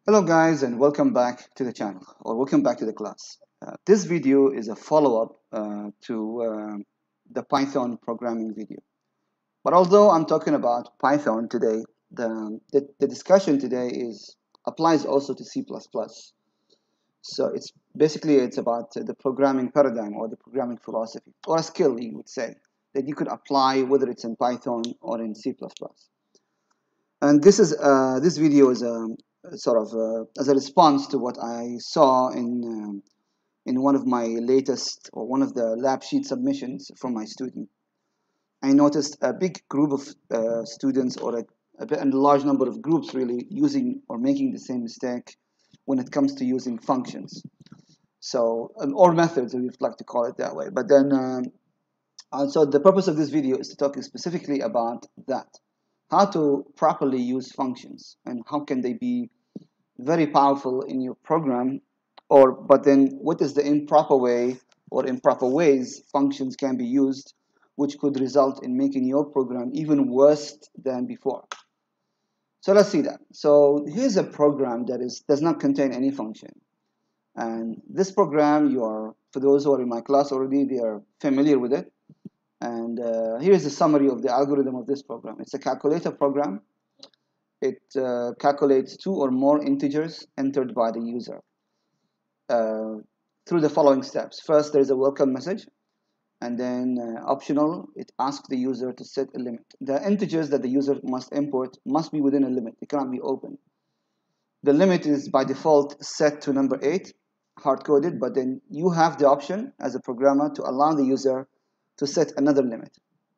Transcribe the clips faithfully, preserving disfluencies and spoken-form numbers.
Hello guys, and welcome back to the channel, or welcome back to the class. Uh, this video is a follow-up uh, to uh, the Python programming video. But although I'm talking about Python today, the, the, the discussion today is applies also to C plus plus. So it's basically it's about the programming paradigm or the programming philosophy, or a skill you would say, that you could apply whether it's in Python or in C plus plus. And this is uh, this video is a sort of uh, as a response to what I saw in um, in one of my latest or one of the lab sheet submissions from my student. I noticed a big group of uh, students, or a, a, bit, a large number of groups, really using or making the same mistake when it comes to using functions. So um, or methods, if you'd like to call it that way. But then, um, uh, so the purpose of this video is to talk specifically about that. How to properly use functions and how can they be very powerful in your program, or but then what is the improper way or improper ways functions can be used, which could result in making your program even worse than before. So let's see that. So here's a program that is does not contain any function, and this program, you are, for those who are in my class already, they are familiar with it. And uh, here's a summary of the algorithm of this program. It's a calculator program. It uh, calculates two or more integers entered by the user uh, through the following steps. First, there's a welcome message, and then uh, optional, it asks the user to set a limit. The integers that the user must import must be within a limit. It cannot be open. The limit is by default set to number eight, hard-coded, but then you have the option as a programmer to allow the user to set another limit.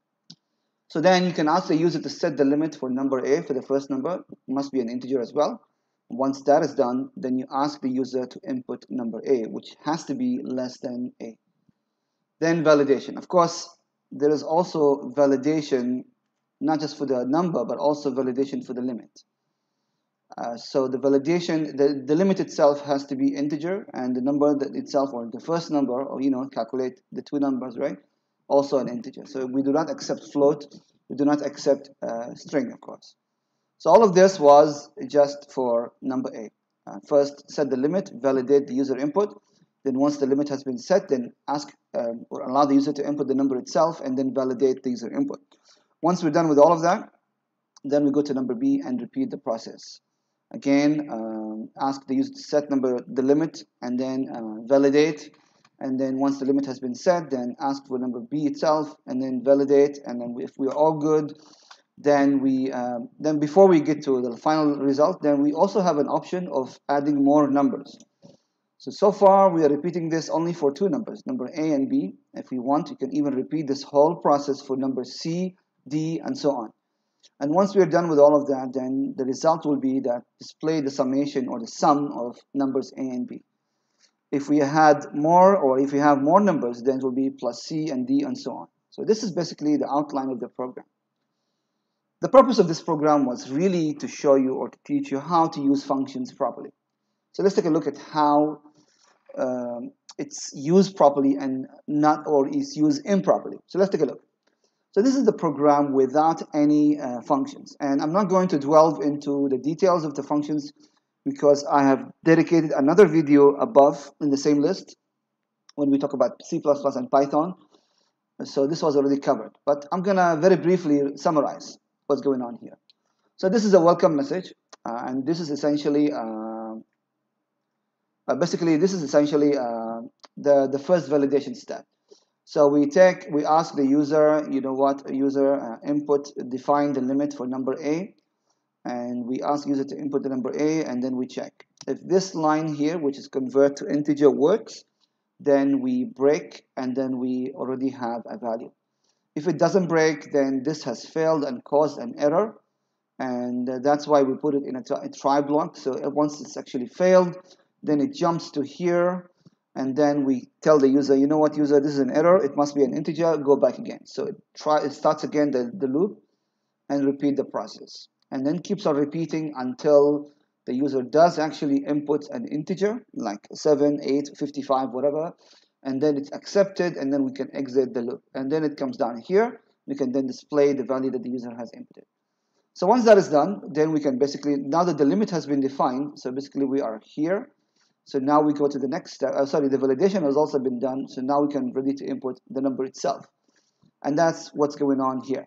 So then you can ask the user to set the limit for number A. For the first number, it must be an integer as well. Once that is done, then you ask the user to input number A, which has to be less than A. Then validation. Of course, there is also validation, not just for the number, but also validation for the limit. Uh, so the validation, the, the limit itself has to be integer, and the number that itself, or the first number, or you know, calculate the two numbers, right? Also an integer. So we do not accept float, we do not accept uh, string, of course. So all of this was just for number A. Uh, first, set the limit, validate the user input. Then once the limit has been set, then ask um, or allow the user to input the number itself, and then validate the user input. Once we're done with all of that, then we go to number B and repeat the process. Again, um, ask the user to set number the limit, and then uh, validate. And then once the limit has been set, then ask for number B itself, and then validate. And then if we are all good, then we um, then before we get to the final result, then we also have an option of adding more numbers. So so far we are repeating this only for two numbers, number A and B. If we want, you can even repeat this whole process for number C, D, and so on. And once we are done with all of that, then the result will be that display the summation or the sum of numbers A and B. If we had more, or if we have more numbers, then it will be plus C and D and so on. So this is basically the outline of the program. The purpose of this program was really to show you or to teach you how to use functions properly. So let's take a look at how um, it's used properly and not, or is used improperly. So let's take a look. So this is the program without any uh, functions. And I'm not going to delve into the details of the functions, because I have dedicated another video above in the same list when we talk about C plus plus and Python. So this was already covered. But I'm going to very briefly summarize what's going on here. So this is a welcome message. Uh, and this is essentially, uh, uh, basically, this is essentially uh, the, the first validation step. So we take, we ask the user, you know what, user uh, input, define the limit for number A. And we ask user to input the number A, and then we check. If this line here, which is convert to integer, works, then we break, and then we already have a value. If it doesn't break, then this has failed and caused an error, and uh, that's why we put it in a, a try block. So once it's actually failed, then it jumps to here, and then we tell the user, you know what, user, this is an error, it must be an integer, go back again. So it, try, it starts again the, the loop and repeat the process. And then keeps on repeating until the user does actually input an integer, like seven, eight, fifty-five, whatever, and then it's accepted, and then we can exit the loop. And then it comes down here, we can then display the value that the user has inputted. So once that is done, then we can basically, now that the limit has been defined, so basically we are here. So now we go to the next step. Uh, sorry, the validation has also been done. So now we can ready to input the number itself. And that's what's going on here.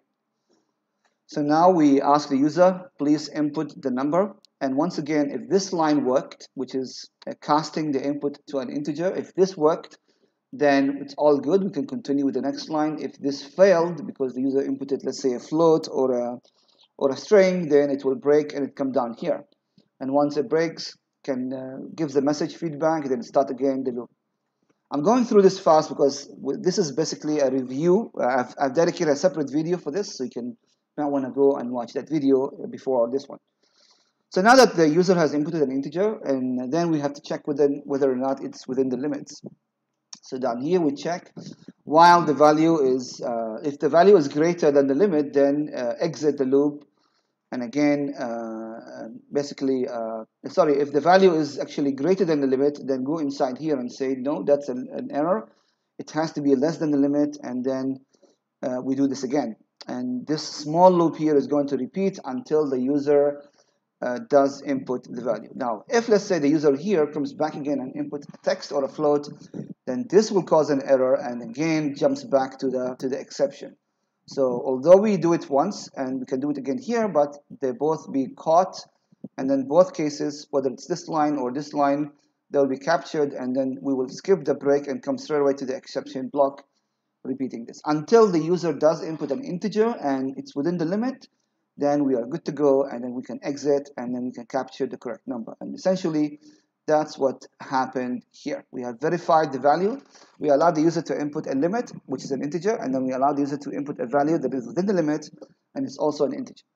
So now we ask the user, please input the number. And once again, if this line worked, which is uh, casting the input to an integer, if this worked, then it's all good. We can continue with the next line. If this failed because the user inputted, let's say, a float or a or a string, then it will break and it come down here. And once it breaks, can uh, give the message feedback, then start again the loop. I'm going through this fast because this is basically a review. Uh, I've, I've dedicated a separate video for this, so you can not want to go and watch that video before this one. So now that the user has inputted an integer, and then we have to check within, whether or not it's within the limits. So down here we check while the value is, uh, if the value is greater than the limit, then uh, exit the loop. And again, uh, basically, uh, sorry, if the value is actually greater than the limit, then go inside here and say, no, that's an, an error. It has to be less than the limit, and then uh, we do this again. And this small loop here is going to repeat until the user uh, does input the value. Now, if let's say the user here comes back again and input a text or a float, then this will cause an error and again jumps back to the to the exception. So although we do it once and we can do it again here, but they both be caught, and then both cases, whether it's this line or this line, they'll be captured, and then we will skip the break and come straight away to the exception block, repeating this until the user does input an integer and it's within the limit. Then we are good to go, and then we can exit, and then we can capture the correct number. And essentially, that's what happened here. We have verified the value. We allow the user to input a limit, which is an integer, and then we allow the user to input a value that is within the limit, and it's also an integer.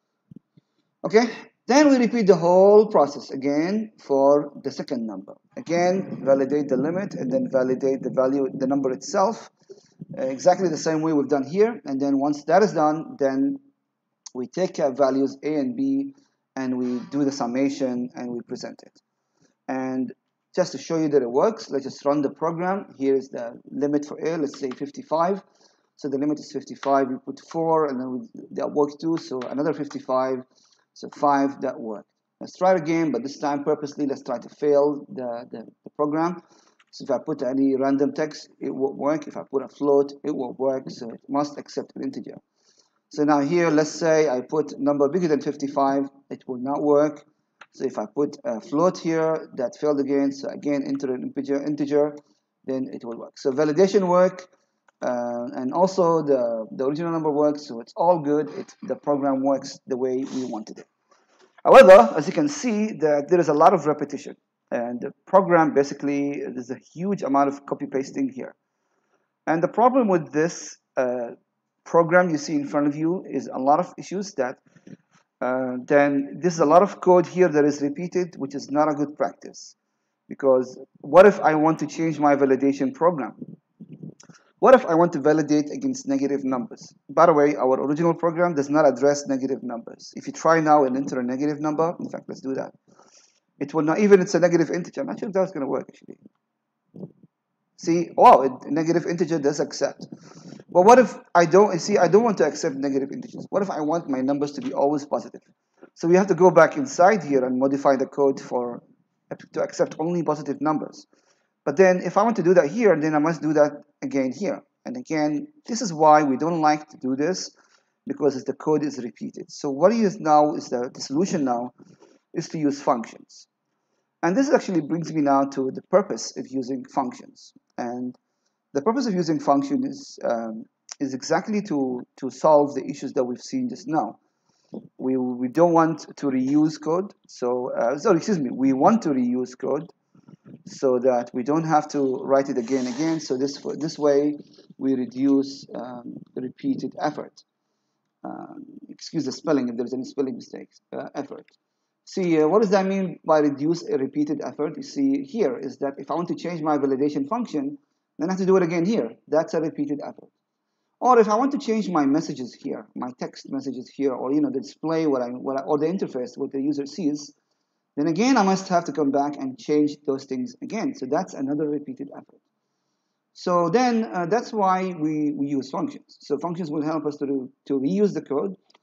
Okay, then we repeat the whole process again for the second number. Again, validate the limit, and then validate the value, the number itself, uh, exactly the same way we've done here. And then once that is done, then we take uh, values A and B, and we do the summation, and we present it. And just to show you that it works, let's just run the program. Here's the limit for A, let's say fifty-five. So the limit is fifty-five, we put four, and then we, that works too, so another fifty-five, so five, that worked. Let's try it again, but this time purposely, let's try to fail the, the, the program. So if I put any random text, it won't work. If I put a float, it won't work, so it must accept an integer. So now here, let's say I put number bigger than fifty-five, it will not work. So if I put a float here, that failed again. So again, enter an integer, integer, then it will work. So validation work, uh, and also the, the original number works. So it's all good. It, the program works the way we wanted it. However, as you can see, that there is a lot of repetition. And the program basically, there's a huge amount of copy pasting here. And the problem with this uh, program you see in front of you is a lot of issues that Uh, then this is a lot of code here that is repeated, which is not a good practice. Because what if I want to change my validation program? What if I want to validate against negative numbers? By the way, our original program does not address negative numbers. If you try now and enter a negative number, in fact, let's do that. It will not, even it's a negative integer. I'm not sure if that's going to work actually. See, wow, it, negative integer does accept. But what if I don't, see, I don't want to accept negative integers. What if I want my numbers to be always positive? So we have to go back inside here and modify the code for to accept only positive numbers. But then if I want to do that here, then I must do that again here. And again, this is why we don't like to do this, because the code is repeated. So what is now is the, the solution now is to use functions. And this actually brings me now to the purpose of using functions. And the purpose of using function is, um, is exactly to, to solve the issues that we've seen just now. We, we don't want to reuse code. So, uh, sorry, excuse me, we want to reuse code so that we don't have to write it again and again. So this, this way, we reduce um, repeated effort. Um, excuse the spelling if there's any spelling mistakes, uh, effort. See, uh, what does that mean by reduce a repeated effort? You see here is that if I want to change my validation function, then I have to do it again here. That's a repeated effort. Or if I want to change my messages here, my text messages here, or you know, the display what I, what I, or the interface what the user sees, then again I must have to come back and change those things again. So that's another repeated effort. So then uh, that's why we, we use functions. So functions will help us to do, to reuse the code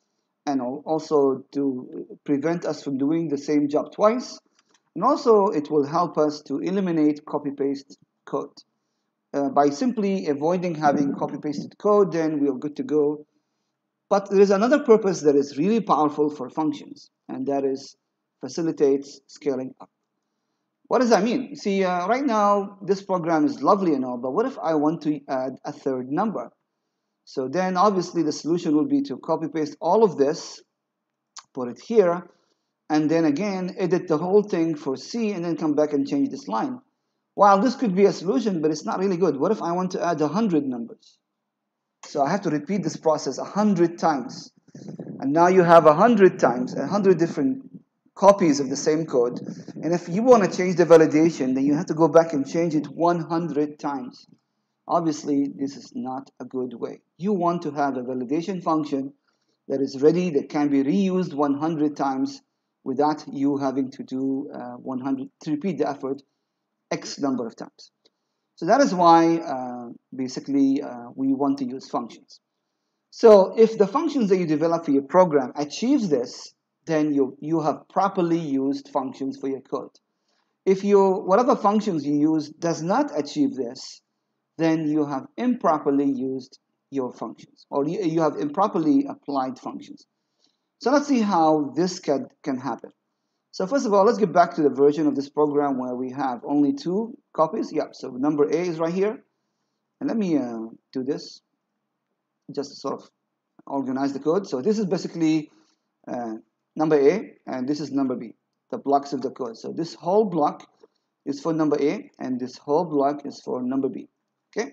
and also to prevent us from doing the same job twice. And also it will help us to eliminate copy-paste code. Uh, by simply avoiding having copy-pasted code, then we are good to go. But there is another purpose that is really powerful for functions, and that is facilitates scaling up. What does that mean? See, uh, right now, this program is lovely and all, but what if I want to add a third number? So then obviously the solution will be to copy paste all of this, put it here, and then again edit the whole thing for C and then come back and change this line. While this could be a solution, but it's not really good. What if I want to add one hundred numbers? So I have to repeat this process one hundred times. And now you have one hundred times, one hundred different copies of the same code. And if you want to change the validation, then you have to go back and change it one hundred times. Obviously, this is not a good way. You want to have a validation function that is ready, that can be reused one hundred times without you having to do uh, one hundred, to repeat the effort X number of times. So that is why uh, basically uh, we want to use functions. So if the functions that you develop for your program achieves this, then you, you have properly used functions for your code. If you, whatever functions you use does not achieve this, then you have improperly used your functions, or you, you have improperly applied functions. So let's see how this can, can happen. So first of all, let's get back to the version of this program where we have only two copies. Yeah, so number A is right here. And let me uh, do this, just to sort of organize the code. So this is basically uh, number A, and this is number B, the blocks of the code. So this whole block is for number A, and this whole block is for number B. Okay.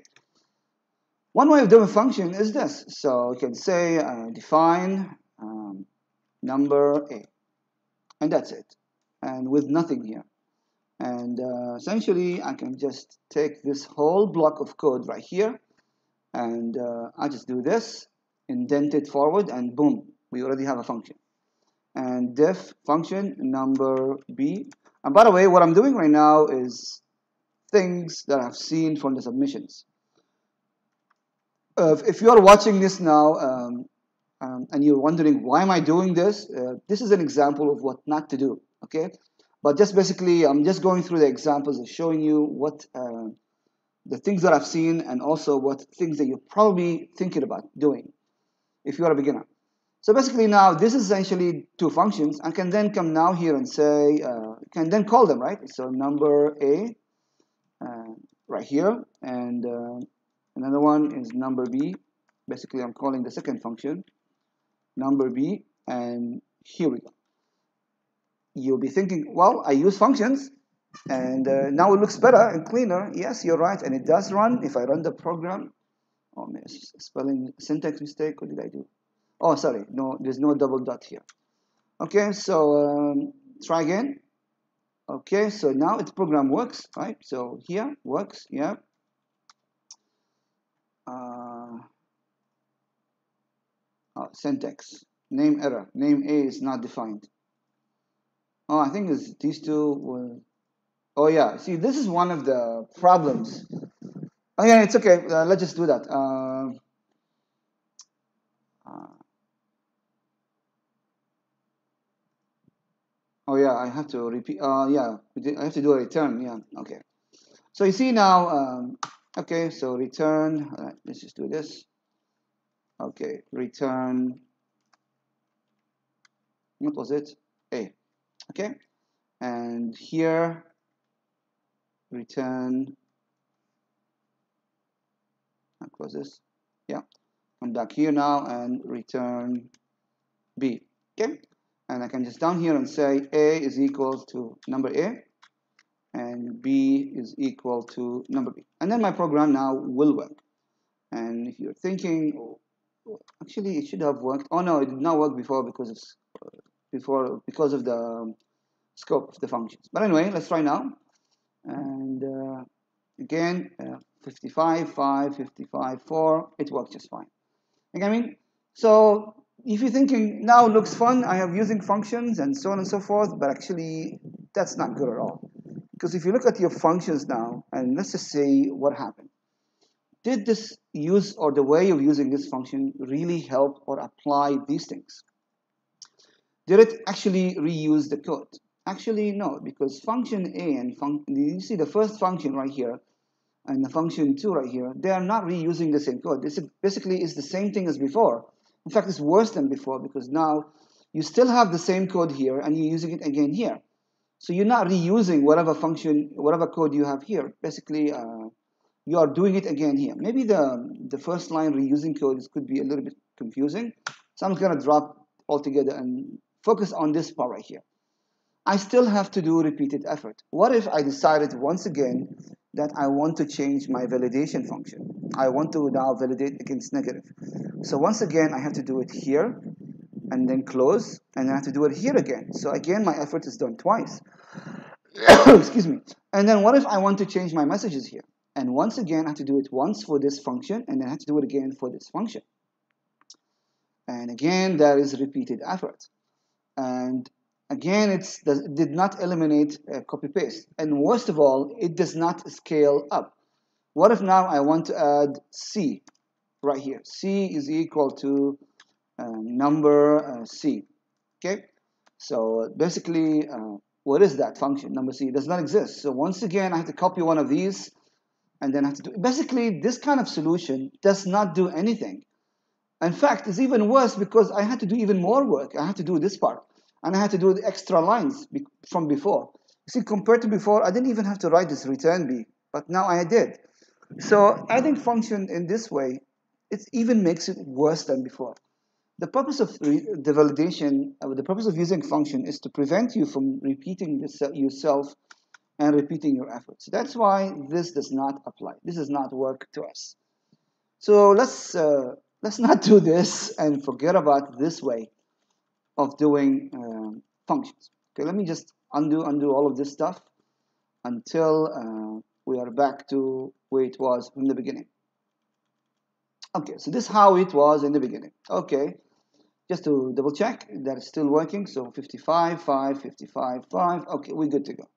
One way of doing function is this. So you can say uh, define um, number A, and that's it, and with nothing here. And uh, essentially, I can just take this whole block of code right here, and uh, I just do this, indent it forward, and boom, we already have a function. And def function number B. And by the way, what I'm doing right now is things that I've seen from the submissions. Uh, if you are watching this now um, um, and you're wondering why am I doing this, uh, this is an example of what not to do. Okay, but just basically, I'm just going through the examples and showing you what uh, the things that I've seen, and also what things that you're probably thinking about doing if you are a beginner. So basically, now this is essentially two functions. I can then come now here and say, uh, can then call them, right? So number A uh, right here, and uh, another one is number B. Basically, I'm calling the second function number B, and here we go. You'll be thinking, well, I use functions, and uh, now it looks better and cleaner. Yes, you're right, and it does run. If I run the program, oh man, spelling syntax mistake. What did I do? Oh, sorry, no, there's no double dot here. Okay, so um, try again. Okay, so now its program works, right? So here works, yeah. Uh, oh, syntax, name error, name A is not defined. Oh, I think it's these two were, oh yeah, see, this is one of the problems. Oh yeah, it's okay, uh, let's just do that. Uh, uh, oh yeah, I have to repeat, uh, yeah, I have to do a return, yeah, okay. So you see now, um, okay, so return, uh, let's just do this. Okay, return, what was it? A, okay, and here, return, I'll close this, yeah, come back here now and return B, okay, and I can just down here and say A is equal to number A, and B is equal to number B, and then my program now will work. And if you're thinking, oh, actually it should have worked, oh no, it did not work before because of uh, before because of the um, scope of the functions. But anyway, let's try now. And uh, again, uh, fifty-five, five, fifty-five, four, it works just fine. Okay, I mean, so if you're thinking now it looks fun, I have using functions and so on and so forth, but actually that's not good at all. Because if you look at your functions now, and let's just say what happened. Did this use or the way of using this function really help or apply these things? Did it actually reuse the code? Actually, no, because function A and function, you see the first function right here and the function two right here, they are not reusing the same code. This is basically is the same thing as before. In fact, it's worse than before because now you still have the same code here and you're using it again here. So you're not reusing whatever function, whatever code you have here. Basically, uh, you are doing it again here. Maybe the, the first line reusing code is, could be a little bit confusing. So I'm going to drop altogether and focus on this part right here. I still have to do repeated effort. What if I decided once again that I want to change my validation function? I want to now validate against negative. So once again, I have to do it here and then close, and then I have to do it here again. So again, my effort is done twice. Excuse me. And then what if I want to change my messages here? And once again, I have to do it once for this function, and then I have to do it again for this function. And again, there is repeated effort. And again, it's, it did not eliminate uh, copy paste. And worst of all, it does not scale up. What if now I want to add C right here? C is equal to uh, number uh, C. Okay, so basically, uh, what is that function? Number C does not exist. So once again, I have to copy one of these, and then I have to do. Basically, this kind of solution does not do anything. In fact, it's even worse because I had to do even more work. I had to do this part, and I had to do the extra lines from before. You see, compared to before, I didn't even have to write this return B, but now I did. So adding function in this way, it even makes it worse than before. The purpose of the validation, uh, the purpose of using function is to prevent you from repeating this yourself and repeating your efforts. That's why this does not apply. This does not work to us. So let's uh, let's not do this and forget about this way of doing uh, functions. Okay, let me just undo undo all of this stuff until uh, we are back to where it was from the beginning. Okay, so this is how it was in the beginning. Okay, just to double check that it's still working. So fifty-five, five, fifty-five, five. Okay, we're good to go.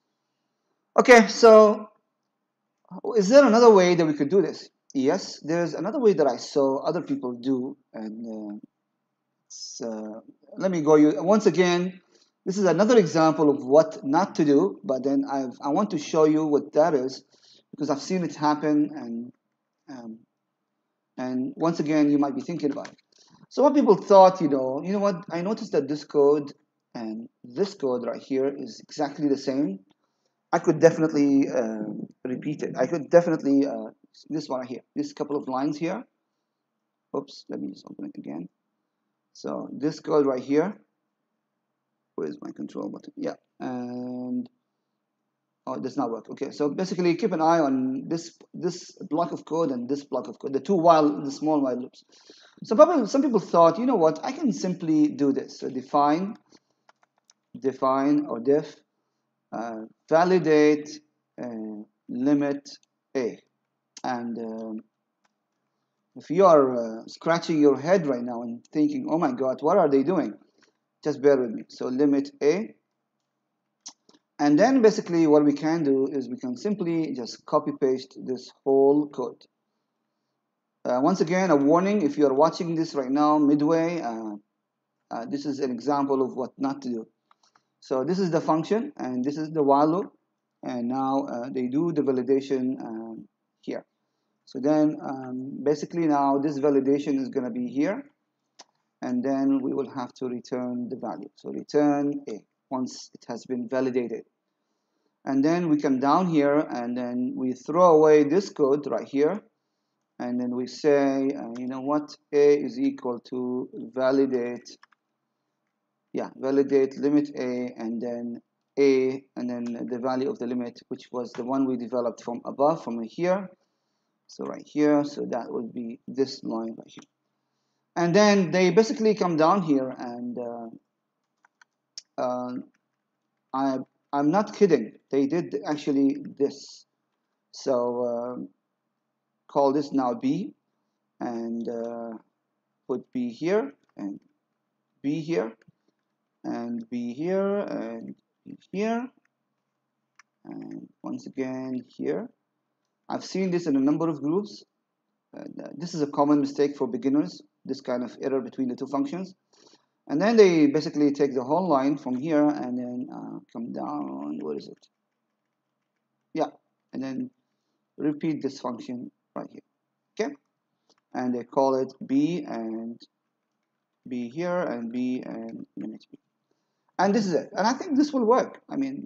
Okay, so is there another way that we could do this? Yes, there's another way that I saw other people do, and uh, uh, let me go you once again. This is another example of what not to do, but then I've, I want to show you what that is because I've seen it happen, and um, and once again you might be thinking about it. So what people thought, you know, you know what? I noticed that this code and this code right here is exactly the same. I could definitely uh, repeat it. I could definitely uh, this one right here, this couple of lines here. Oops, let me just open it again. So this code right here. Where's my control button? Yeah, and oh, it does not work. Okay, so basically keep an eye on this this block of code and this block of code, the two while the small while loops. So probably some people thought, you know what? I can simply do this. So define, define or def, uh, validate, uh, limit a, and um, if you are uh, scratching your head right now and thinking, oh my God, what are they doing? Just bear with me. So limit a. And then basically what we can do is we can simply just copy paste this whole code. Uh, once again, a warning, if you are watching this right now midway, uh, uh, this is an example of what not to do. So this is the function and this is the while loop. And now uh, they do the validation um, here. So then um, basically now this validation is going to be here. And then we will have to return the value. So return A once it has been validated. And then we come down here and then we throw away this code right here. And then we say, uh, you know what, A is equal to validate, yeah, validate limit A and then A and then the value of the limit, which was the one we developed from above, from here. So right here, so that would be this line right here. And then they basically come down here and uh, uh, I, I'm not kidding. They did actually this. So uh, call this now B and uh, put B here and B here and B here and B here and once again here. I've seen this in a number of groups. Uh, this is a common mistake for beginners, this kind of error between the two functions. And then they basically take the whole line from here and then uh, come down. What is it? Yeah, and then repeat this function right here. Okay, and they call it b and b here and b and limit b. And this is it. And I think this will work. I mean,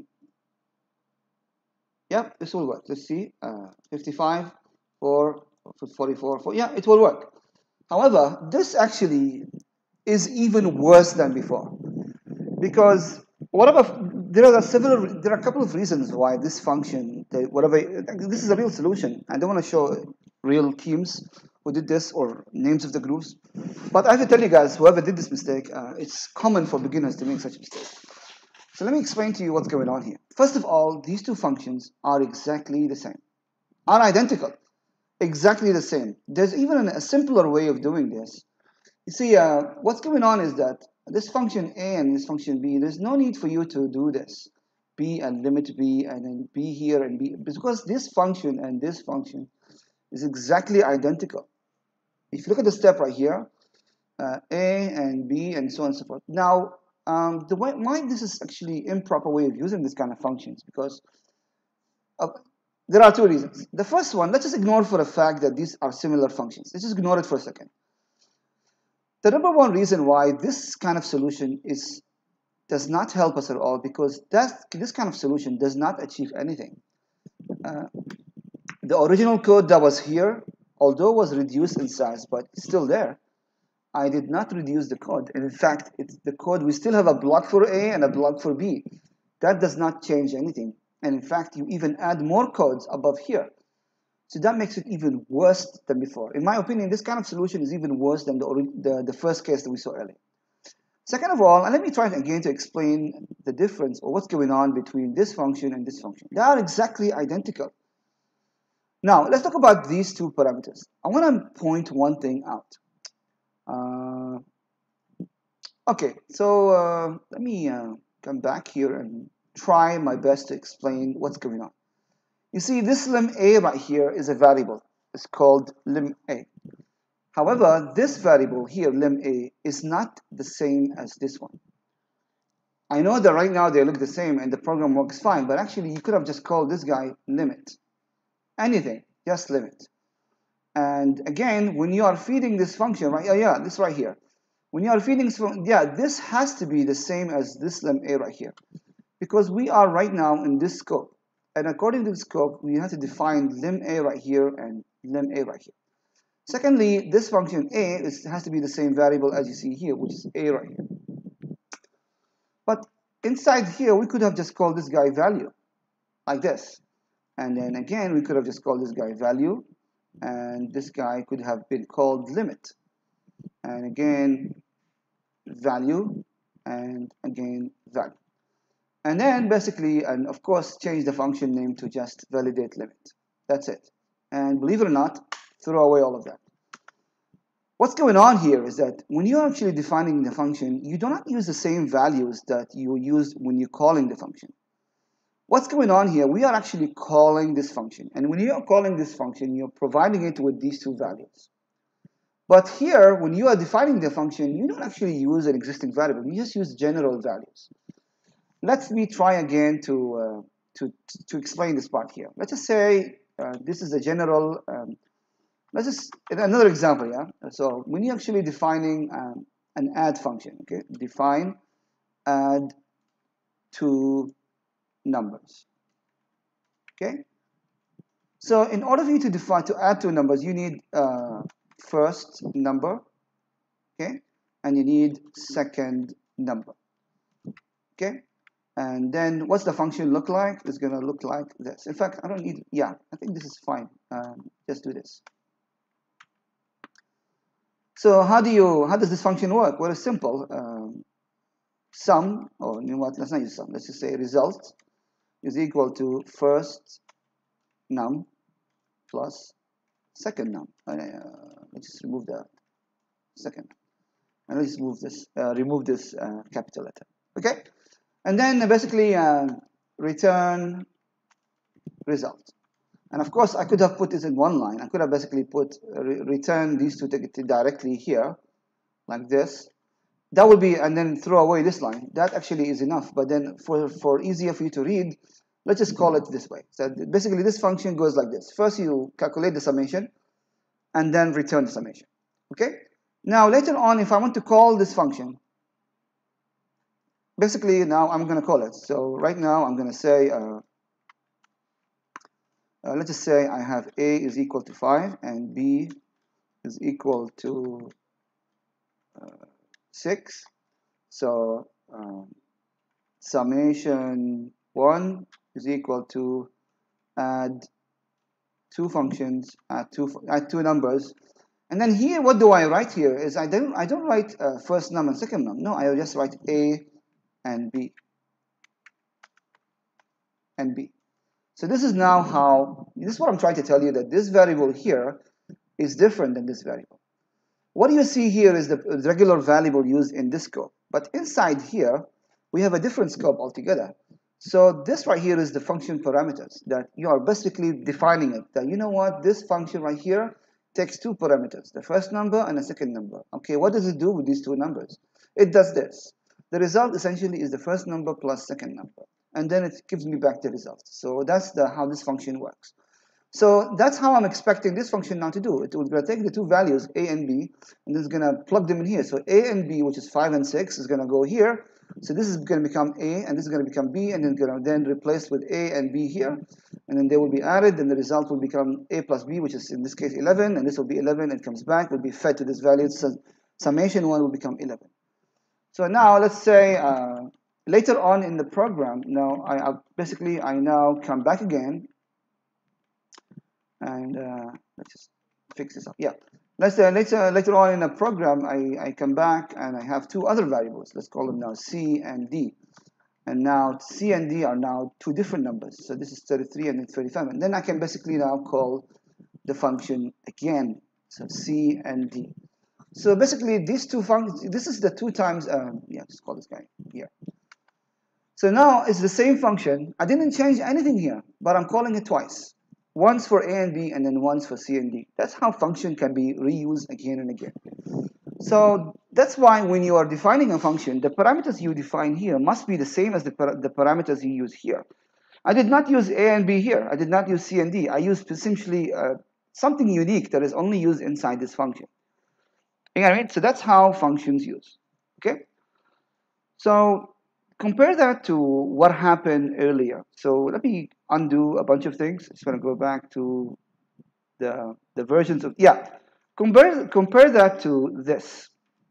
yeah, this will work. Let's see, uh, fifty-five, four, forty-four, four. Yeah, it will work. However, this actually is even worse than before, because whatever there are several there are a couple of reasons why this function, the, whatever this is a real solution. I don't want to show real teams who did this or names of the groups, but I have to tell you guys, whoever did this mistake, uh, it's common for beginners to make such a mistake. So let me explain to you what's going on here. First of all, these two functions are exactly the same, are identical, exactly the same. There's even a simpler way of doing this. You see, uh, what's going on is that this function a and this function b, there's no need for you to do this, b and limit b and then b here and b, because this function and this function is exactly identical. If you look at the step right here, uh, a and b and so on and so forth. Now, um, the way why this is actually improper way of using this kind of functions, because uh, there are two reasons. The first one, let's just ignore for the fact that these are similar functions. Let's just ignore it for a second. The number one reason why this kind of solution is does not help us at all, because that this kind of solution does not achieve anything. Uh, the original code that was here, although was reduced in size, but it's still there. I did not reduce the code. And in fact, it's the code, we still have a block for A and a block for B. That does not change anything. And in fact, you even add more codes above here. So that makes it even worse than before. In my opinion, this kind of solution is even worse than the, the, the first case that we saw earlier. Second of all, and let me try again to explain the difference or what's going on between this function and this function. They are exactly identical. Now, let's talk about these two parameters. I want to point one thing out. Uh, okay, so uh, let me uh, come back here and try my best to explain what's going on. You see, this lim a right here is a variable. It's called lim a. However, this variable here, lim a, is not the same as this one. I know that right now they look the same and the program works fine, but actually you could have just called this guy limit. Anything, just limit. And again, when you are feeding this function, right? Oh yeah, this right here. When you are feeding, yeah, this has to be the same as this lim a right here, because we are right now in this scope. And according to the scope, we have to define lim a right here and lim a right here. Secondly, this function a is, has to be the same variable as you see here, which is a right here. But inside here, we could have just called this guy value, like this. And then again, we could have just called this guy value, and this guy could have been called limit. And again, value, and again, value. And then basically, and of course, change the function name to just validate limit. That's it. And believe it or not, throw away all of that. What's going on here is that when you're actually defining the function, you do not use the same values that you used when you're calling the function. What's going on here, we are actually calling this function. And when you're calling this function, you're providing it with these two values. But here, when you are defining the function, you don't actually use an existing variable. You just use general values. Let me try again to, uh, to, to explain this part here. Let's just say uh, this is a general, um, let's just, another example, yeah? So when you're actually defining um, an add function, okay? Define add two numbers, okay? So in order for you to define, to add two numbers, you need uh, first number, okay? And you need second number, okay? And then what's the function look like? It's gonna look like this. In fact, I don't need, yeah, I think this is fine. Um, just do this. So how do you, how does this function work? Well, it's simple. Um, sum, or you know what, let's not use sum, let's just say result is equal to first num plus second num. Uh, let's just remove the second. And let's move this, uh, remove this uh, capital letter, okay? And then basically uh, return result. And of course, I could have put this in one line. I could have basically put uh, re return these two directly here, like this. that will be, and then throw away this line. That actually is enough. But then for, for easier for you to read, let's just call it this way. So basically this function goes like this. First you calculate the summation and then return the summation. Okay? Now later on, if I want to call this function, basically now I'm going to call it. So right now I'm going to say, uh, uh, let's just say I have A is equal to five and B is equal to uh, six. So um, summation one is equal to add two functions, add two, add two numbers. And then here, what do I write here is I don't, I don't write uh, first num and second num. No, I just write A and B and B. So this is now how, this is what I'm trying to tell you, that this variable here is different than this variable. What you see here is the regular variable used in this scope. But inside here, we have a different scope altogether. So this right here is the function parameters that you are basically defining it. That you know what, this function right here takes two parameters, the first number and the second number. Okay, what does it do with these two numbers? It does this. The result essentially is the first number plus second number. And then it gives me back the result. So that's the, how this function works. So that's how I'm expecting this function now to do. It will take the two values, A and B, and it's going to plug them in here. So A and B, which is five and six, is going to go here. So this is going to become A, and this is going to become B, and then going to then replace with A and B here. And then they will be added, and the result will become A plus B, which is in this case eleven, and this will be eleven, and it comes back, will be fed to this value. So summation one will become eleven. So now let's say uh, later on in the program, now I, I basically I now come back again. And uh, let's just fix this up. Yeah, let's uh, later later on in the program, I I come back and I have two other variables. Let's call them now C and D. And now C and D are now two different numbers. So this is thirty-three and then thirty-five. And then I can basically now call the function again. So C and D. So basically these two functions. This is the two times. Um, yeah, let's call this guy here. So now it's the same function. I didn't change anything here, but I'm calling it twice. Once for A and B, and then once for C and D. That's how function can be reused again and again. So that's why when you are defining a function, the parameters you define here must be the same as the, par the parameters you use here. I did not use A and B here. I did not use C and D. I used essentially uh, something unique that is only used inside this function. You know what I mean? So that's how functions use. Okay? So compare that to what happened earlier. So let me undo a bunch of things. It's going to go back to the, the versions of, yeah, compare, compare that to this.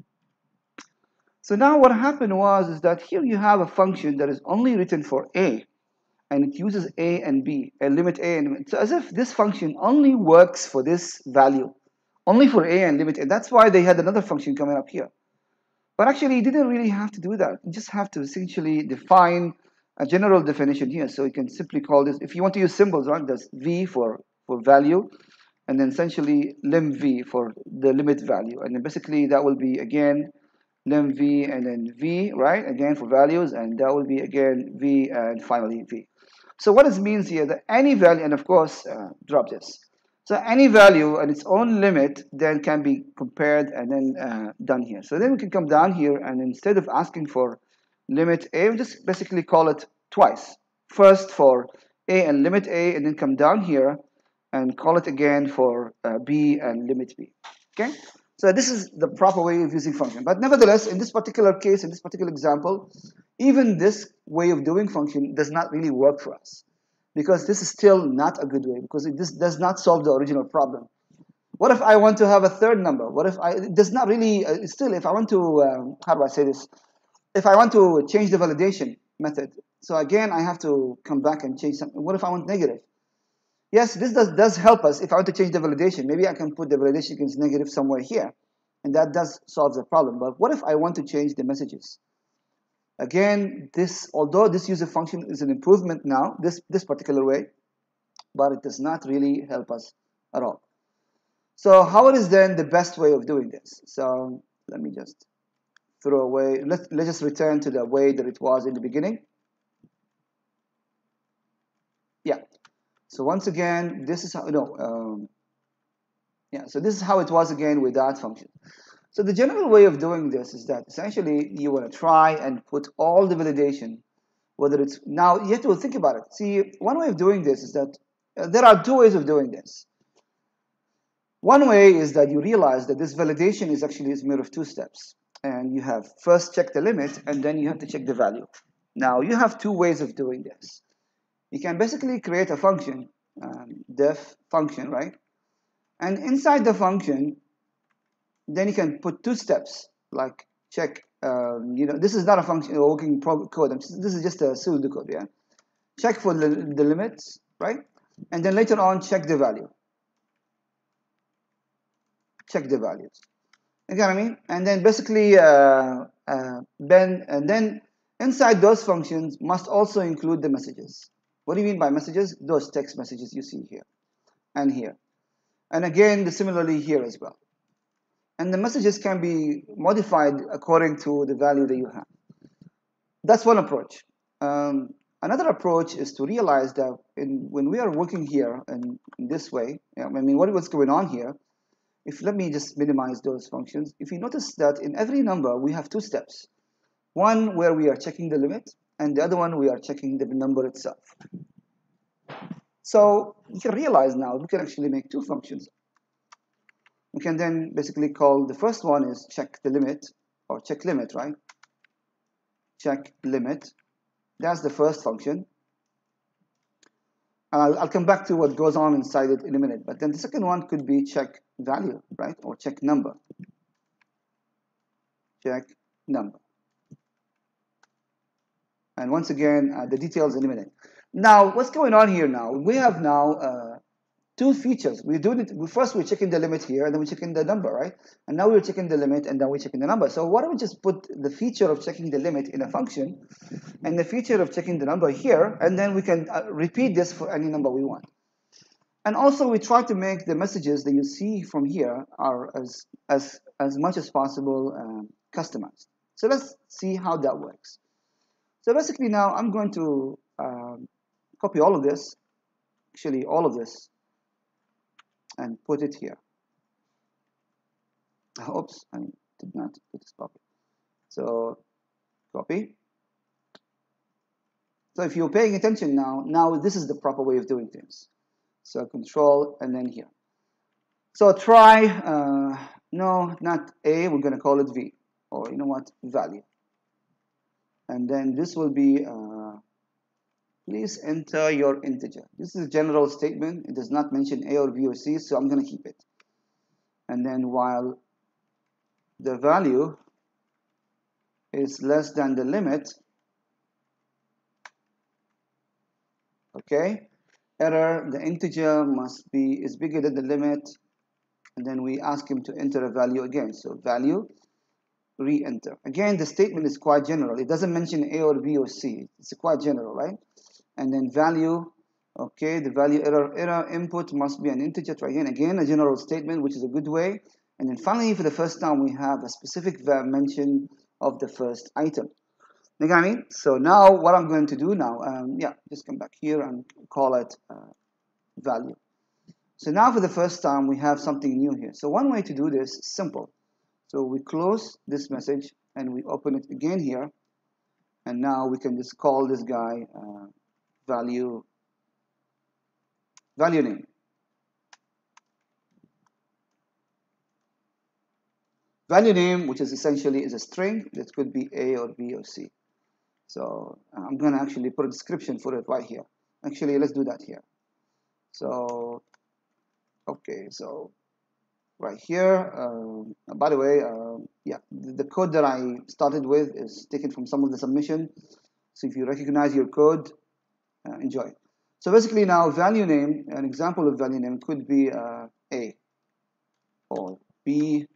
So now what happened was is that here you have a function that is only written for A, and it uses A and B, and limit A and limit. So as if this function only works for this value, only for A and limit A. That's why they had another function coming up here. But actually, you didn't really have to do that. You just have to essentially define a general definition here. So you can simply call this, if you want to use symbols, right, there's V for, for value, and then essentially lim V for the limit value. And then basically that will be, again, lim V and then V, right, again for values, and that will be, again, V and finally V. So what this means here, that any value, and of course, uh, drop this. So any value and its own limit then can be compared and then uh, done here. So then we can come down here, and instead of asking for limit A, we just basically call it twice. First for A and limit A, and then come down here and call it again for uh, B and limit B. Okay? So this is the proper way of using function. But nevertheless, in this particular case, in this particular example, even this way of doing function does not really work for us, because this is still not a good way, because it, this does not solve the original problem. What if I want to have a third number? What if I, it does not really, uh, still, if I want to, um, how do I say this? If I want to change the validation method, so again, I have to come back and change something. What if I want negative? Yes, this does, does help us if I want to change the validation. Maybe I can put the validation against negative somewhere here, and that does solve the problem. But what if I want to change the messages? Again, this, although this user function is an improvement now, this, this particular way, but it does not really help us at all. So how is then the best way of doing this? So let me just throw away, let's, let's just return to the way that it was in the beginning. Yeah. So once again, this is how, no, um, yeah, so this is how it was again with that function. So the general way of doing this is that essentially you want to try and put all the validation, whether it's, now you have to think about it. See, one way of doing this is that uh, there are two ways of doing this. One way is that you realize that this validation is actually is made of two steps. And you have first check the limit, and then you have to check the value. Now, you have two ways of doing this. You can basically create a function, um, def function, right? And inside the function, then you can put two steps, like check, um, you know, this is not a function, a working code. This is just a pseudocode, yeah? Check for the, the limits, right? And then later on, check the value. Check the values. You get what I mean? And then basically, uh, uh, then, and then inside those functions must also include the messages. What do you mean by messages? Those text messages you see here and here. And again, the similarly here as well. And the messages can be modified according to the value that you have. That's one approach. Um, another approach is to realize that in, when we are working here in, in this way, you know, I mean, what, what's going on here? If let me just minimize those functions. If you notice that in every number we have two steps. One where we are checking the limit, and the other one we are checking the number itself. So you can realize now we can actually make two functions. We can then basically call the first one is check the limit, or check limit, right? Check limit. That's the first function. I'll, I'll come back to what goes on inside it in a minute. But then the second one could be check value, right? Or check number. Check number. And once again, uh, the details in a minute. Now, what's going on here now? We have now uh, two features. We're doing it. First, we're checking the limit here, and then we're checking the number, right? And now we're checking the limit, and then we're checking the number. So why don't we just put the feature of checking the limit in a function, and the feature of checking the number here, and then we can uh, repeat this for any number we want. And also, we try to make the messages that you see from here are as as as much as possible um, customized. So let's see how that works. So basically, now I'm going to um, copy all of this, actually all of this, and put it here. Oops, I did not put this copy. So copy. So if you're paying attention now, now this is the proper way of doing things. So control and then here. So try, uh, no, not A, we're going to call it V, or you know what, value. And then this will be, uh, please enter your integer. This is a general statement. It does not mention A or B or C, so I'm going to keep it. And then while the value is less than the limit, okay, error, the integer must be, is bigger than the limit, and then we ask him to enter a value again. So value, re-enter. Again, the statement is quite general. It doesn't mention A or B or C. It's quite general, right? And then value, okay, the value error, error input must be an integer. Try again, again, a general statement, which is a good way. And then finally, for the first time, we have a specific mention of the first item. You know what I mean? So now what I'm going to do now, um, yeah, just come back here and call it uh, value. So now for the first time, we have something new here. So one way to do this is simple. So we close this message and we open it again here. And now we can just call this guy uh, value, value name. Value name, which is essentially is a string that could be A or B or C. So I'm going to actually put a description for it right here. Actually, let's do that here. So, okay, so right here, um, by the way, uh, yeah, the, the code that I started with is taken from some of the submission. So if you recognize your code, uh, enjoy. So basically now value name, an example of value name could be uh, A or B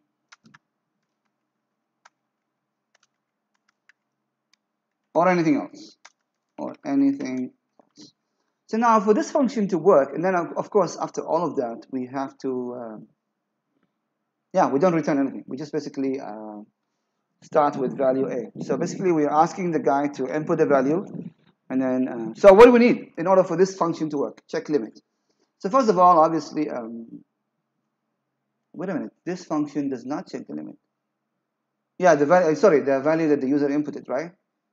or anything else, or anything else. So now for this function to work, and then of course after all of that, we have to, uh, yeah, we don't return anything. We just basically uh, start with value A. So basically we are asking the guy to input a value, and then, uh, so what do we need in order for this function to work? Check limit. So first of all, obviously, um, wait a minute, this function does not check the limit. Yeah, the value, sorry, the value that the user inputted, right?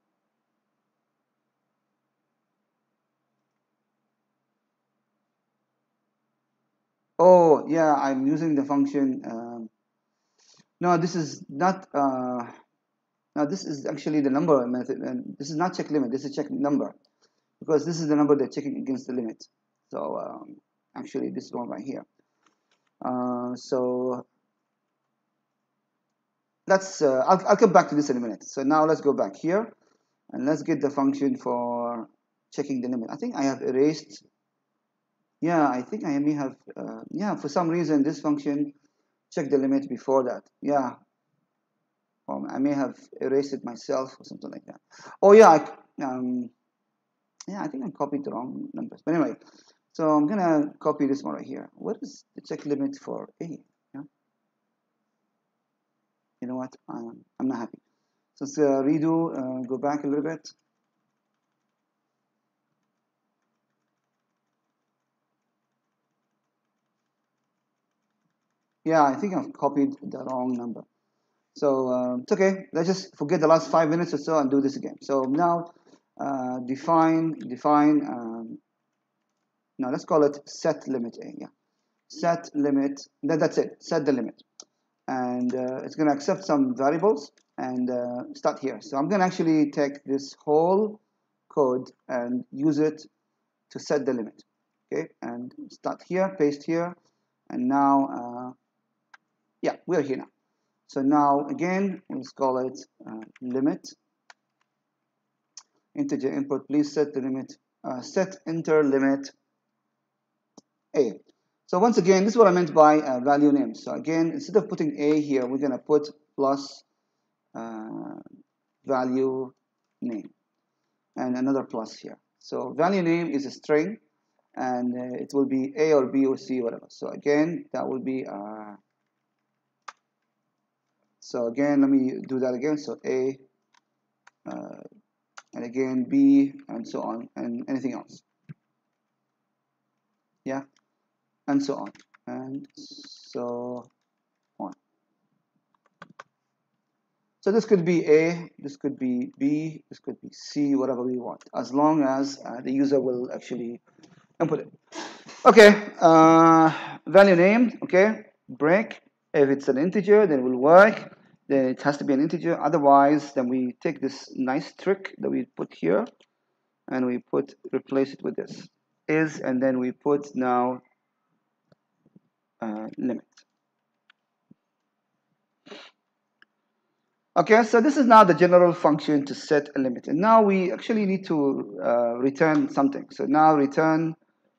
Oh, yeah, I'm using the function. Um, no, this is not. Uh, now, this is actually the number method, and this is not check limit. This is check number, because this is the number they're checking against the limit. So um, actually, this one right here. Uh, so let's. Uh, I'll I'll come back to this in a minute. So now let's go back here, and let's get the function for checking the limit. I think I have erased. Yeah, I think I may have. Uh, yeah, for some reason, this function check the limit before that. Yeah, um, I may have erased it myself or something like that. Oh yeah, I, um, yeah, I think I copied the wrong numbers. But anyway, so I'm gonna copy this one right here. What is the check limit for A? Yeah, you know what? I'm, I'm not happy. So let's uh, redo. Uh, go back a little bit. Yeah, I think I've copied the wrong number. So um, it's okay. Let's just forget the last five minutes or so and do this again. So now uh, define define. Um, now let's call it set limit A. Yeah, set limit. That, that's it. Set the limit, and uh, it's going to accept some variables and uh, start here. So I'm going to actually take this whole code and use it to set the limit. Okay, and start here, paste here, and now uh, yeah, we're here now. So now again, let's call it uh, limit integer input. Please set the limit, uh, set enter limit A. So once again, this is what I meant by uh, value name. So again, instead of putting A here, we're gonna put plus uh, value name and another plus here. So value name is a string, and uh, it will be A or B or C, whatever. So again, that will be uh, so again, let me do that again. So A, uh, and again B, and so on, and anything else. Yeah, and so on, and so on. So this could be A, this could be B, this could be C, whatever we want, as long as uh, the user will actually input it. Okay, uh, value name, okay, break. If it's an integer, then it will work. Then it has to be an integer. Otherwise, then we take this nice trick that we put here, and we put replace it with this is, and then we put now uh, limit. Okay, so this is now the general function to set a limit, and now we actually need to uh, return something. So now return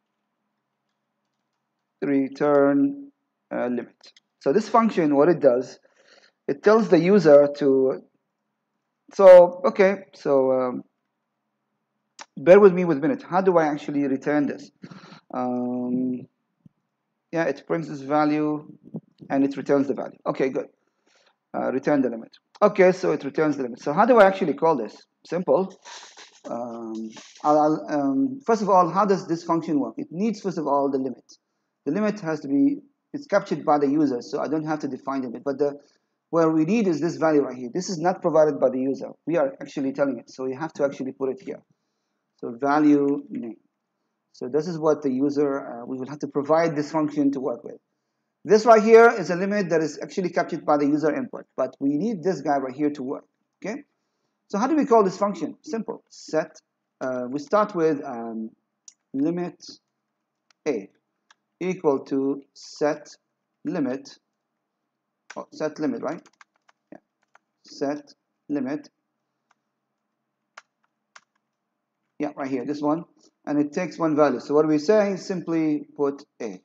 return uh, limit. So this function, what it does, it tells the user to. So okay, so um, bear with me with a minute. How do I actually return this? Um, yeah, it brings this value and it returns the value. Okay, good. Uh, return the limit. Okay, so it returns the limit. So how do I actually call this? Simple. Um, I'll, I'll, um, first of all, how does this function work? It needs, first of all, the limit. The limit has to be, it's captured by the user, so I don't have to define the limit. But the where we need is this value right here. This is not provided by the user. We are actually telling it, so you have to actually put it here. So value name. So this is what the user, uh, we will have to provide this function to work with. This right here is a limit that is actually captured by the user input, but we need this guy right here to work, okay? So how do we call this function? Simple, set, uh, we start with um, limit A equal to set limit, oh, set limit, right? Yeah. Set limit, yeah, right here, this one, and it takes one value. So what we say, simply put A.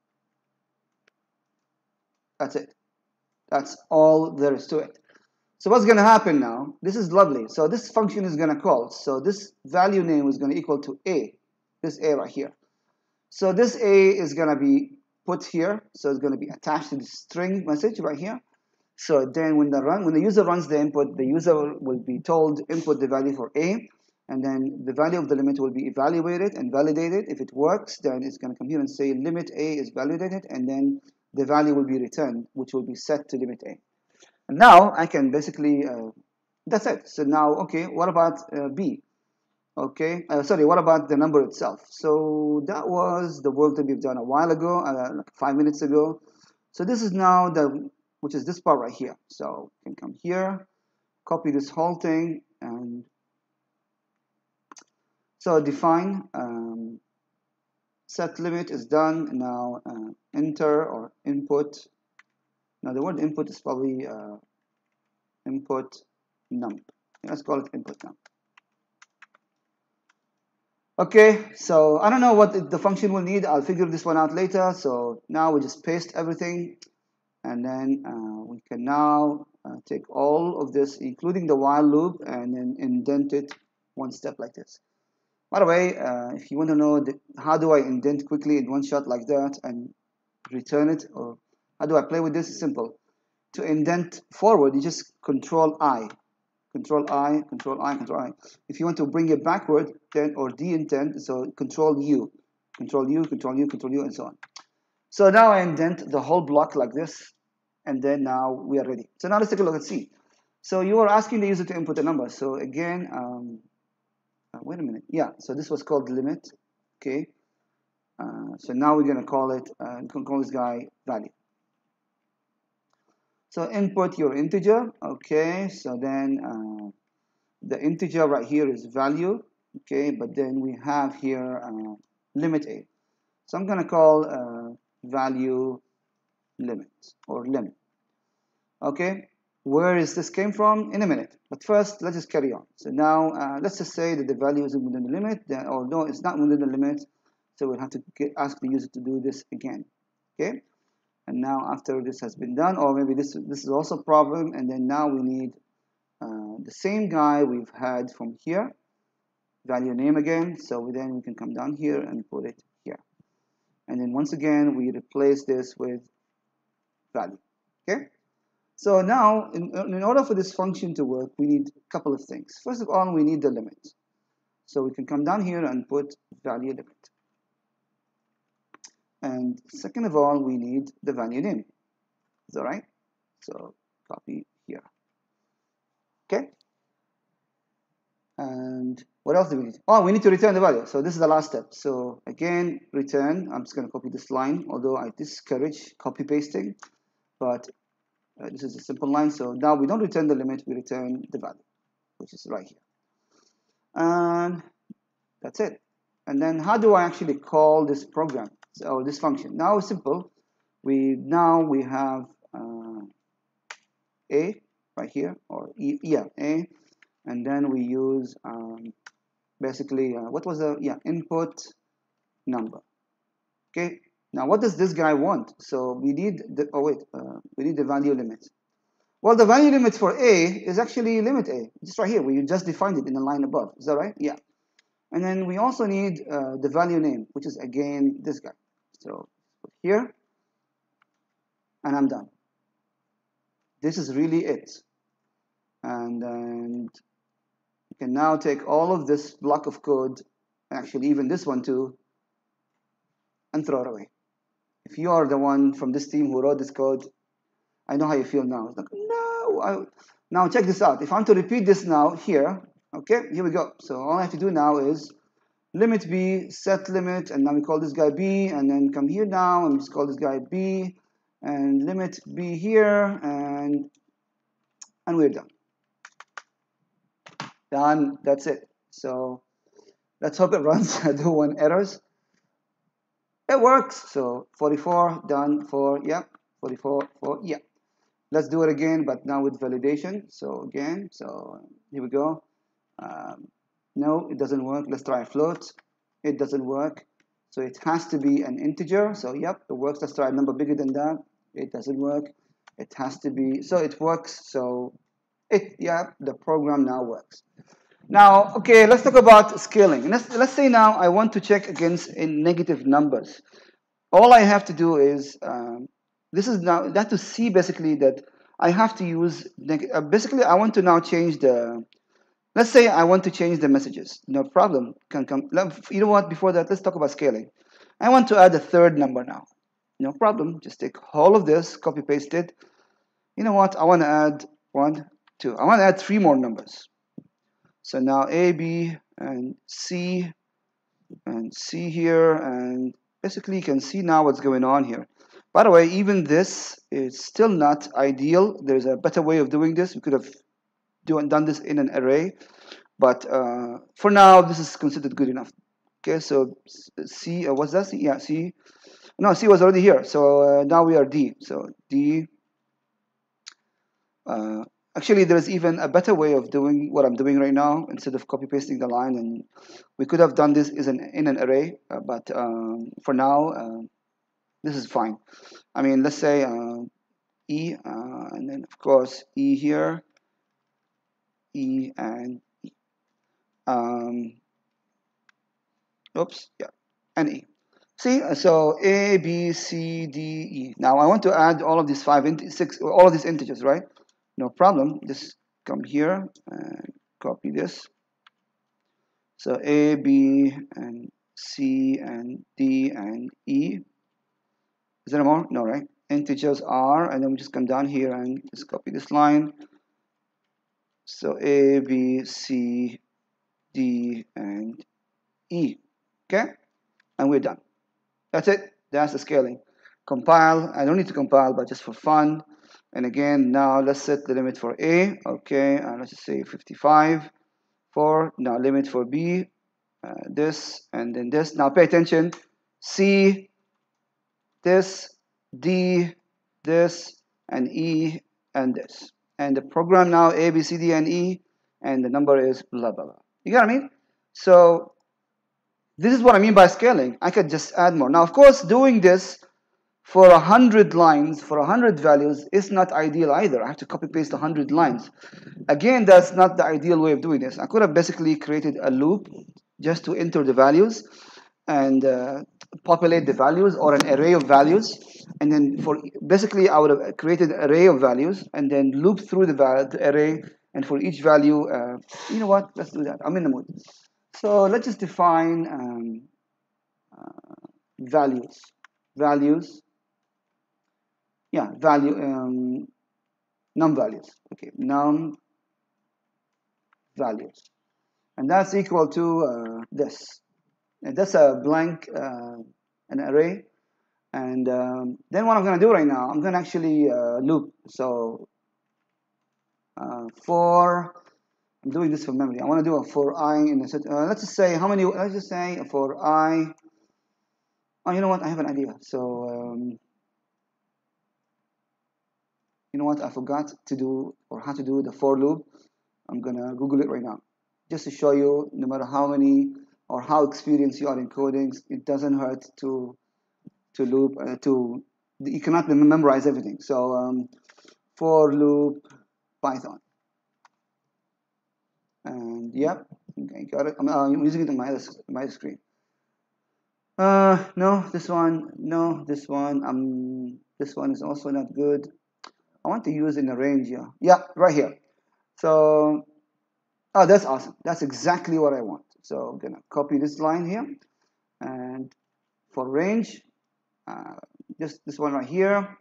That's it. That's all there is to it. So what's going to happen now? This is lovely. So this function is going to call. So this value name is going to equal to A, this A right here. So this A is going to be put here. So it's going to be attached to the string message right here. So then when the run, when the user runs the input, the user will be told input the value for A, and then the value of the limit will be evaluated and validated. If it works, then it's going to come here and say limit A is validated, and then the value will be returned, which will be set to limit A. And now I can basically, uh, that's it. So now, okay, what about uh, B? Okay, uh, sorry, what about the number itself? So that was the work that we've done a while ago, uh, like five minutes ago. So this is now the, which is this part right here. So you can come here, copy this whole thing, and so define um, set limit is done. Now uh, enter or input. Now the word input is probably uh, input num. Let's call it input num. Okay, so I don't know what the function will need. I'll figure this one out later. So now we just paste everything, and then uh, we can now uh, take all of this, including the while loop, and then indent it one step like this. By the way, uh, if you want to know the, how do I indent quickly in one shot like that and return it, or how do I play with this? It's simple. To indent forward, you just control I. Control I, Control I, Control I. If you want to bring it backward, then or de-indent, so Control U, Control U, Control U, Control U, and so on. So now I indent the whole block like this, and then now we are ready. So now let's take a look at C. So you are asking the user to input a number. So again, um, uh, wait a minute. Yeah. So this was called limit. Okay. Uh, so now we're gonna call it. Uh, we can call this guy value. So input your integer, okay, so then uh, the integer right here is value, okay, but then we have here uh, limit A. So I'm going to call uh, value limit or lim. Okay, where is this came from? In a minute, but first let's just carry on. So now uh, let's just say that the value is within the limit, then, or no, it's not within the limit, so we'll have to get, ask the user to do this again, okay. And now after this has been done, or maybe this this is also a problem, and then now we need uh, the same guy we've had from here, value name again. So we, then we can come down here and put it here, and then once again we replace this with value. Okay. So now in, in order for this function to work, we need a couple of things. First of all, we need the limit. So we can come down here and put value limit. And second of all, we need the value name. Is that right? So copy here. Okay. And what else do we need? Oh, we need to return the value. So this is the last step. So again, return. I'm just going to copy this line, although I discourage copy pasting. But uh, this is a simple line. So now we don't return the limit, we return the value, which is right here. And that's it. And then how do I actually call this program? So this function. Now it's simple. We now we have uh, a right here, or e, yeah, a, and then we use um, basically uh, what was the yeah input number. Okay. Now what does this guy want? So we need the oh wait uh, we need the value limit. Well, the value limit for a is actually limit a, just right here. We just defined it in the line above. Is that right? Yeah. And then we also need uh, the value name, which is again this guy. So put here, and I'm done. This is really it. And then you can now take all of this block of code, actually even this one too, and throw it away. If you are the one from this team who wrote this code, I know how you feel now. It's like, no. I... Now check this out. If I'm to repeat this now here, okay, here we go. So all I have to do now is limit b, set limit, and now we call this guy b, and then come here now and just call this guy b, and limit b here, and and we're done. Done. That's it. So let's hope it runs. I don't want errors. It works. So forty-four done for yeah, forty-four for yeah. Let's do it again, but now with validation. So again, so here we go. Um, no, it doesn't work. Let's try a float. It doesn't work. So it has to be an integer. So yep, it works. Let's try a number bigger than that. It doesn't work. It has to be, so it works. So it, yeah, the program now works. Now, okay, let's talk about scaling. Let's, let's say now I want to check against in negative numbers. All I have to do is, um, this is now, that to see basically that I have to use, uh, basically I want to now change the, let's say I want to change the messages. No problem. Can come. You know what? Before that, let's talk about scaling. I want to add a third number now. No problem. Just take all of this, copy paste it. you know what, I want to add one, two, I want to add three more numbers. So now A, B, and C, and C here, and basically you can see now what's going on here. By the way, even this is still not ideal. There's a better way of doing this. We could have do, done this in an array, but uh, for now this is considered good enough. Okay, so C, uh, what's that? C? Yeah, C. No, C was already here. So uh, now we are D. So D. Uh, actually, there's even a better way of doing what I'm doing right now instead of copy pasting the line. And we could have done this is an, in an array, uh, but um, for now, uh, this is fine. I mean, let's say uh, E, uh, and then of course E here, E and E. Um, oops, yeah, and E. See, so A, B, C, D, E. Now I want to add all of these five, six, all of these integers, right? No problem. Just come here and copy this. So A, B, and C, and D, and E. Is there more? No, right? Integers are, and then we just come down here and just copy this line. So A, B, C, D, and E. Okay? And we're done. That's it. That's the scaling. Compile. I don't need to compile, but just for fun. And again, now let's set the limit for A. Okay, and let's just say fifty-five. For now, limit for B. Uh, this and then this. Now pay attention. C, this, D, this, and E, and this. And the program now A, B, C, D, and E, and the number is blah blah blah. You get what I mean? So this is what I mean by scaling. I could just add more. Now, of course, doing this for a hundred lines, for a hundred values, is not ideal either. I have to copy paste a hundred lines. Again, that's not the ideal way of doing this. I could have basically created a loop just to enter the values and uh, populate the values, or an array of values, and then for basically I would have created an array of values and then loop through the, the array, and for each value, uh, you know what? Let's do that. I'm in the mood. So let's just define um, uh, values. Values. Yeah, value, um, num values. Okay, num values. And that's equal to uh, this. And that's a blank, uh, an array. And um, then what I'm going to do right now, I'm going to actually uh, loop. So uh, for, I'm doing this from memory. I want to do a for I in a set. Uh, let's just say how many, let's just say for I. Oh, you know what? I have an idea. So, um, you know what? I forgot to do, or how to do the for loop. I'm going to Google it right now. Just to show you, no matter how many or how experienced you are in coding, it doesn't hurt to to loop, uh, to, you cannot memorize everything. So um, for loop Python. And yep, okay, got it. I'm, uh, I'm using it on my other, my other screen. Uh, no, this one, no, this one, um, this one is also not good. I want to use in a range here. Yeah, right here. So, oh, that's awesome. That's exactly what I want. So I'm gonna copy this line here, and for range, uh, just this one right here.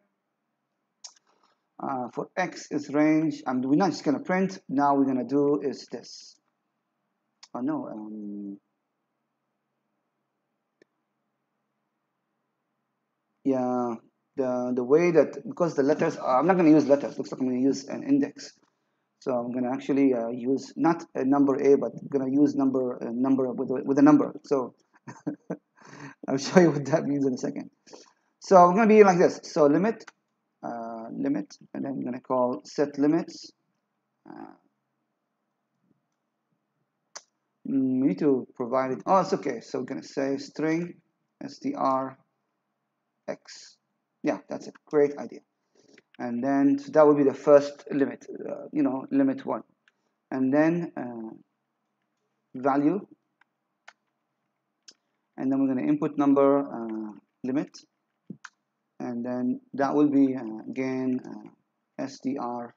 Uh, for X is range, and we're not just gonna print. Now we're gonna do is this. Oh no. Um, yeah, the the way that, because the letters are, I'm not gonna use letters. Looks like I'm gonna use an index. So I'm gonna actually uh, use not a number A, but I'm gonna use number a number with a, with a number. So I'll show you what that means in a second. So I'm gonna be like this. So limit, uh, limit, and then I'm gonna call set limits. Uh, we need to provide it. Oh, it's okay. So we're gonna say string str x. Yeah, that's it. Great idea. And then so that will be the first limit. Uh, you know, limit one, and then uh, value, and then we're going to input number uh, limit, and then that will be uh, again uh, str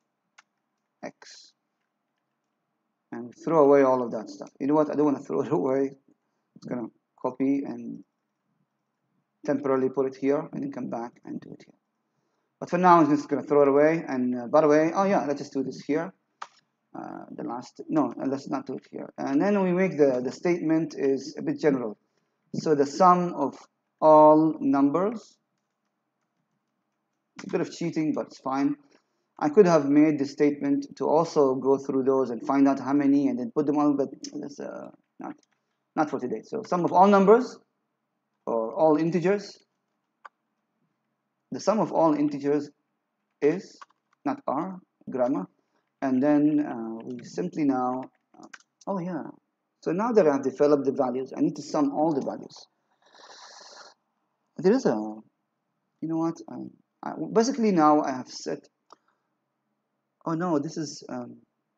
x, and throw away all of that stuff. You know what? I don't want to throw it away. It's going to copy and temporarily put it here, and then come back and do it here. But for now, I'm just going to throw it away. And uh, by the way, oh yeah, let's just do this here. Uh, the last, no, let's not do it here. And then we make the, the statement is a bit general. So the sum of all numbers, it's a bit of cheating, but it's fine. I could have made the statement to also go through those and find out how many and then put them all, but that's uh, not, not for today. So sum of all numbers, or all integers, the sum of all integers is, not are, grammar, and then uh, we simply now, uh, oh yeah, so now that I've developed the values, I need to sum all the values. There is a, you know what, I, I, basically now I have set, oh no, this is, um,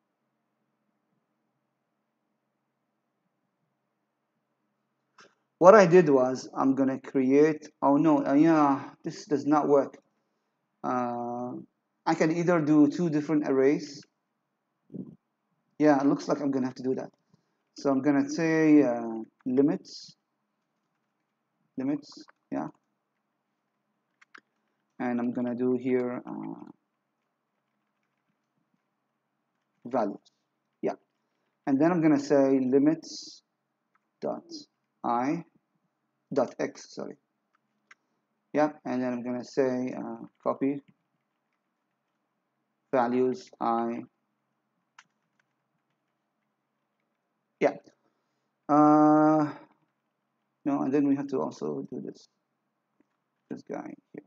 what I did was, I'm gonna create, oh no, uh, yeah, this does not work. Uh, I can either do two different arrays. Yeah, it looks like I'm gonna have to do that. So I'm gonna say uh, limits, limits, yeah. And I'm gonna do here uh, values, yeah. And then I'm gonna say limits dot I dot x, sorry. Yeah, and then I'm gonna say uh, copy values I, yeah. Uh, no, and then we have to also do this, this guy here.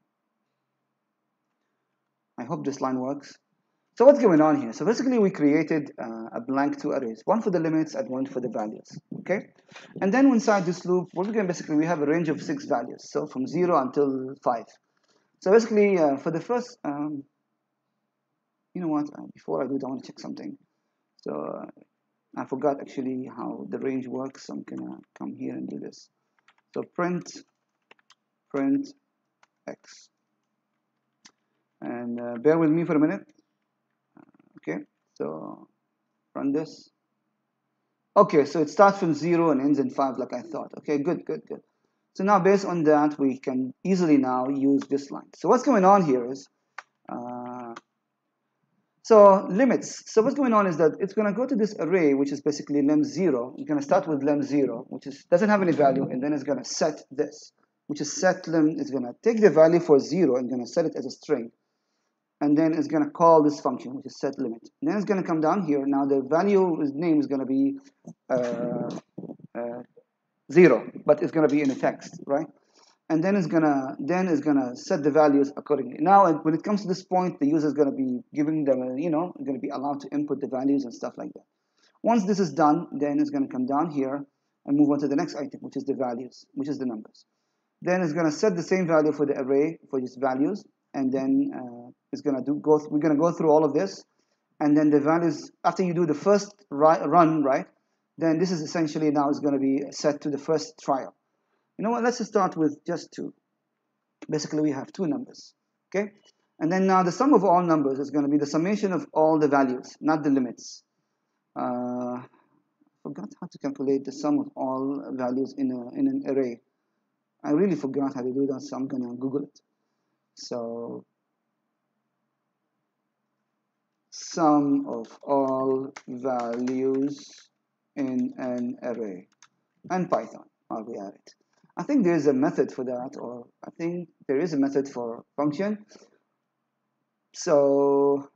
I hope this line works. So what's going on here? So basically we created uh, a blank two arrays, one for the limits and one for the values, okay? And then inside this loop, what we're going to basically, we have a range of six values, so from zero until five. So basically uh, for the first, um, you know what, uh, before I do that, I want to check something. So uh, I forgot actually how the range works, so I'm going to come here and do this. So print, print x. And uh, bear with me for a minute. Okay, so run this. Okay, so it starts from zero and ends in five like I thought. Okay, good, good, good. So now based on that, we can easily now use this line. So what's going on here is, uh, so limits. So what's going on is that it's going to go to this array, which is basically lem zero. It's going to start with lem zero, which is doesn't have any value, and then it's going to set this, which is set lem. It's going to take the value for zero and going to set it as a string. And then it's going to call this function, which is set limit. And then it's going to come down here. Now the value name is going to be uh, uh, zero, but it's going to be in a text, right? And then it's gonna then it's gonna set the values accordingly. Now, when it comes to this point, the user is going to be giving them, you know, going to be allowed to input the values and stuff like that. Once this is done, then it's going to come down here and move on to the next item, which is the values, which is the numbers. Then it's going to set the same value for the array for its values. And then uh, it's gonna do go. We're gonna go through all of this, and then the values after you do the first run, right? Then this is essentially now is going to be set to the first trial. You know what? Let's just start with just two. Basically, we have two numbers, okay? And then now the sum of all numbers is going to be the summation of all the values, not the limits. Uh, forgot how to calculate the sum of all values in a in an array. I really forgot how to do that, so I'm gonna Google it. So sum of all values in an array and Python, I'll be at it. I think there is a method for that, or I think there is a method for function. So,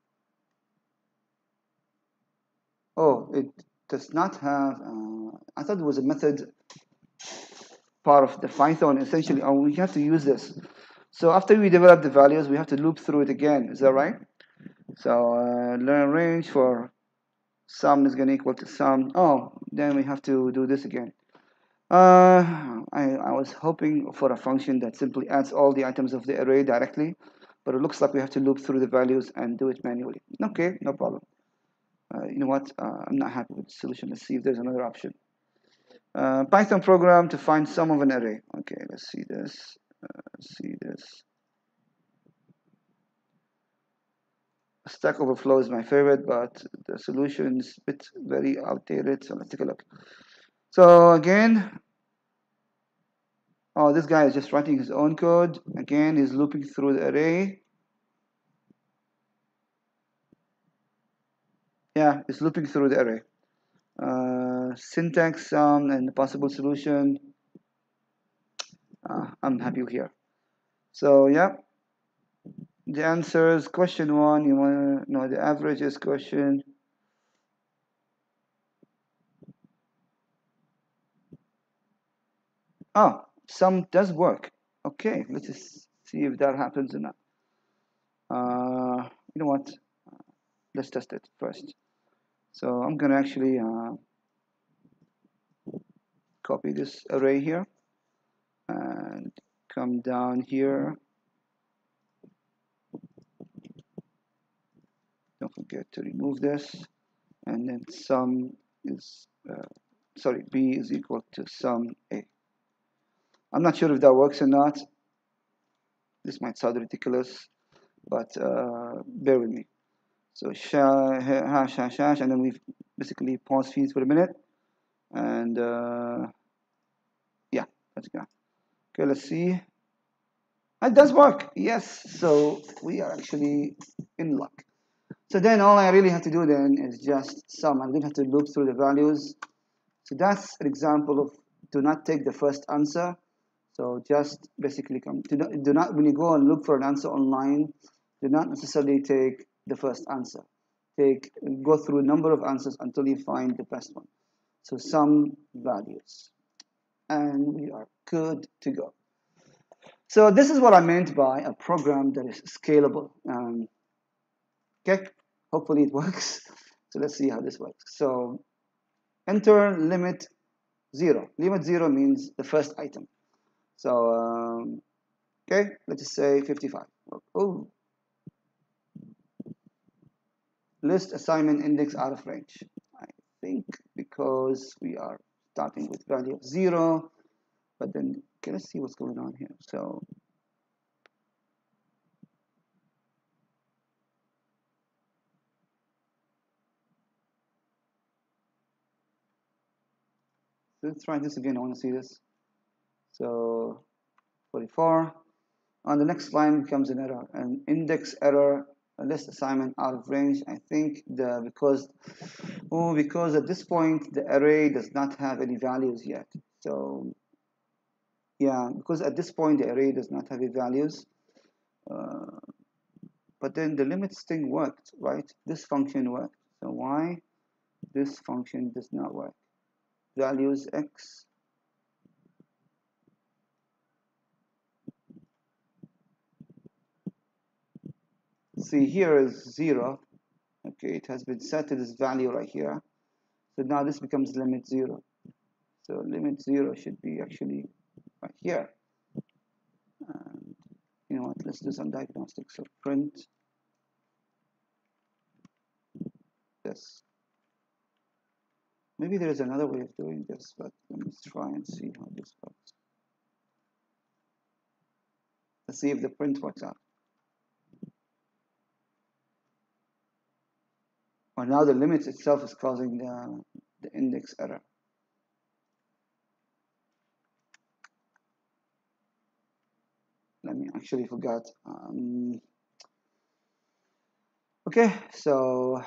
oh, it does not have, uh, I thought there was a method part of the Python essentially. Oh, we have to use this. So after we develop the values, we have to loop through it again. Is that right? So uh, learn range for sum is going to equal to sum. Oh, then we have to do this again. Uh, I, I was hoping for a function that simply adds all the items of the array directly, but it looks like we have to loop through the values and do it manually. Okay, no problem. Uh, you know what? Uh, I'm not happy with the solution. Let's see if there's another option. Uh, Python program to find sum of an array. Okay, let's see this. Uh, see this. Stack Overflow is my favorite, but the solution is a bit very outdated. So let's take a look. So again, oh, this guy is just writing his own code. Again, he's looping through the array. Yeah, it's looping through the array. Uh, syntax um, and the possible solution. Uh, I'm happy here. So yeah, the answers. Question one. You want to know the average is question. Oh, sum does work. Okay, let's just see if that happens or not. Uh, you know what? Let's test it first. So I'm gonna actually uh, copy this array here and come down here. Don't forget to remove this, and then sum is uh, sorry, b is equal to sum a. I'm not sure if that works or not. This might sound ridiculous, but uh, bear with me. So hash hash hash, and then we basically pause fees for a minute, and uh, yeah, let's go. Okay, let's see. It does work, yes. So we are actually in luck. So then all I really have to do then is just sum. I don't have to look through the values. So that's an example of do not take the first answer. So just basically come do not, do not when you go and look for an answer online, do not necessarily take the first answer. Take go through a number of answers until you find the best one. So sum values, and we are good to go. So this is what I meant by a program that is scalable. Um, okay, hopefully it works. So let's see how this works. So enter limit zero. Limit zero means the first item. So um, okay, let's just say fifty-five. Oh, list assignment index out of range. I think because we are starting with value of zero, but then okay, let's see what's going on here. So let's try this again. I want to see this. So forty-four. On the next line becomes an error, an index error, a list assignment out of range. I think the because oh because at this point the array does not have any values yet. So yeah, because at this point the array does not have any values. Uh, but then the limits thing worked, right? This function worked. So why this function does not work? Values x. See, here is zero. Okay, it has been set to this value right here. So now this becomes limit zero. So limit zero should be actually right here. And you know what, let's do some diagnostics. So print this. Maybe there is another way of doing this, but let me try and see how this works. Let's see if the print works out. Or now the limit itself is causing the, the index error. Let me actually forgot. Um, okay, so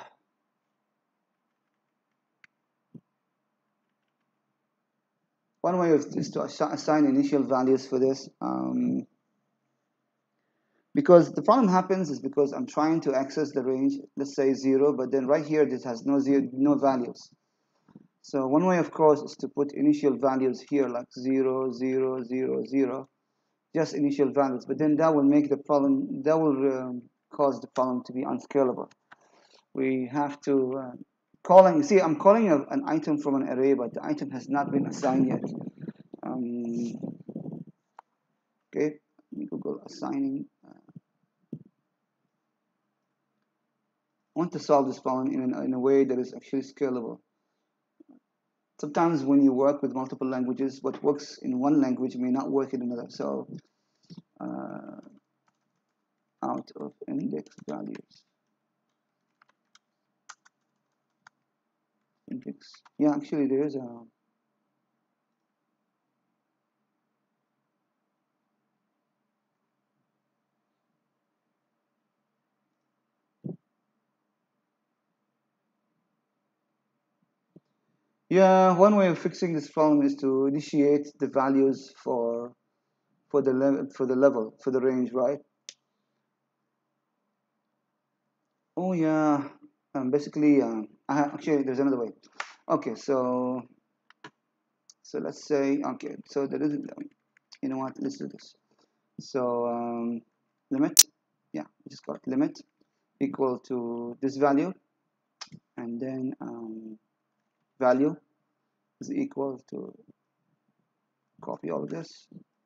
one way of, is to assign initial values for this. Um, because the problem happens is because I'm trying to access the range, let's say zero, but then right here this has no zero, no values. So one way, of course, is to put initial values here like zero, zero, zero, zero, just initial values. But then that will make the problem, that will um, cause the problem to be unscalable. We have to uh, calling. You see, I'm calling a, an item from an array, but the item has not been assigned yet. Um, okay, let me Google assigning. Uh, I want to solve this problem in, an, in a way that is actually scalable. Sometimes when you work with multiple languages, what works in one language may not work in another. So uh, out of index values. Index. Yeah, actually there is a Yeah, one way of fixing this problem is to initiate the values for for the level for the level for the range, right? Oh yeah, um, basically, um, I have, actually there's another way. Okay, so so let's say okay, so there is you know what? Let's do this. So um, limit, yeah, we just got limit equal to this value, and then um, value is equal to copy all of this.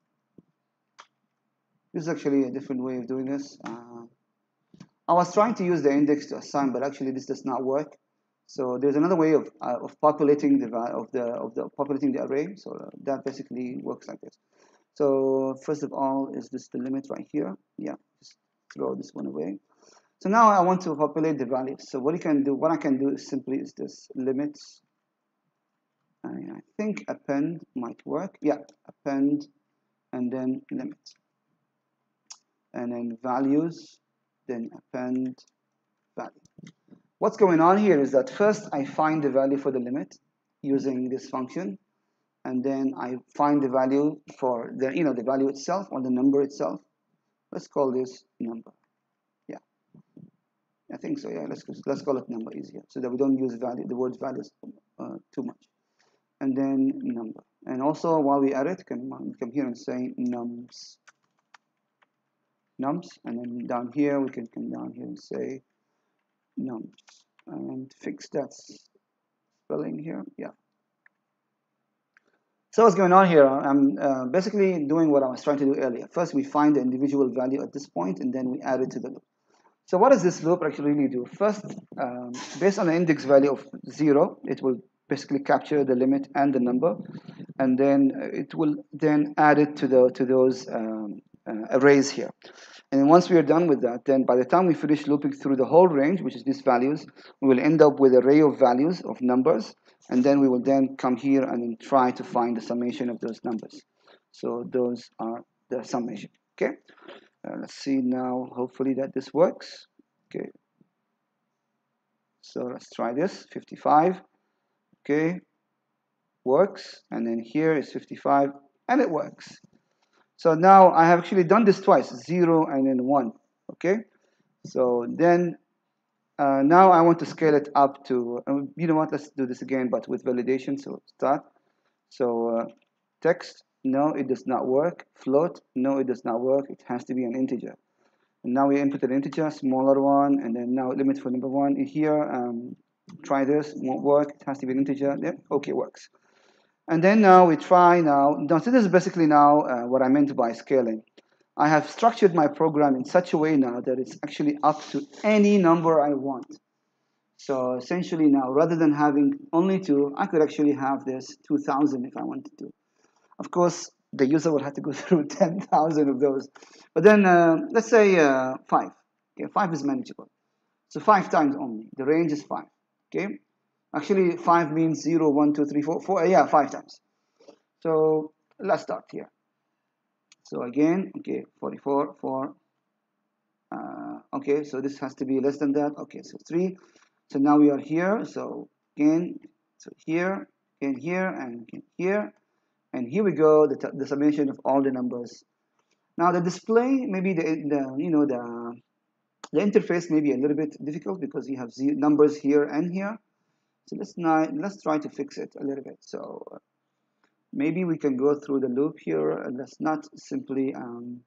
This is actually a different way of doing this. Uh, I was trying to use the index to assign, but actually this does not work. So there's another way of, uh, of populating the of the of the populating the array. So uh, that basically works like this. So first of all, is this the limit right here? Yeah, just throw this one away. So now I want to populate the values. So what you can do, what I can do is simply is this limits. I, I think append might work. Yeah, append and then limit, and then values, then append value. What's going on here is that first I find the value for the limit using this function, and then I find the value for the you know the value itself or the number itself. Let's call this number. Yeah, I think so. Yeah, let's let's call it number easier so that we don't use value the word values uh, too much. And then number. And also while we add it, can come here and say nums. Nums, and then down here we can come down here and say nums and fix that spelling here. Yeah. So what's going on here? I'm uh, basically doing what I was trying to do earlier. First, we find the individual value at this point, and then we add it to the loop. So what does this loop actually really do? First, um, based on the index value of zero, it will basically capture the limit and the number, and then it will then add it to the to those um, uh, arrays here. And once we are done with that, then by the time we finish looping through the whole range, which is these values, we will end up with an array of values of numbers, and then we will then come here and then try to find the summation of those numbers. So those are the summation. Okay. Uh, let's see now. Hopefully that this works. Okay. So let's try this. fifty-five. Okay. Works. And then here is fifty-five, and it works. So now I have actually done this twice, zero and then one. Okay. So then uh, now I want to scale it up to, uh, you know what, let's do this again, but with validation. So start. So uh, text, no, it does not work. Float, no, it does not work. It has to be an integer. And now we input an integer, smaller one, and then now limit for number one. Here, um, try this, won't work. It has to be an integer. Yep, okay, works. And then now we try now. Now, so this is basically now uh, what I meant by scaling. I have structured my program in such a way now that it's actually up to any number I want. So essentially now, rather than having only two, I could actually have this two thousand if I wanted to. Of course, the user will have to go through ten thousand of those. But then uh, let's say uh, five. Okay, five is manageable. So five times only. The range is five. Okay. Actually, five means zero, one, two, three, four, four. Yeah, five times. So let's start here. So again, okay, forty-four, four. Uh, okay, so this has to be less than that. Okay, so three. So now we are here. So again, so here, again here, and again here. And here we go, the, the summation of all the numbers. Now the display, maybe the, the you know the the interface may be a little bit difficult because you have numbers here and here. So let's not let's try to fix it a little bit. So maybe we can go through the loop here, and let's not simply um,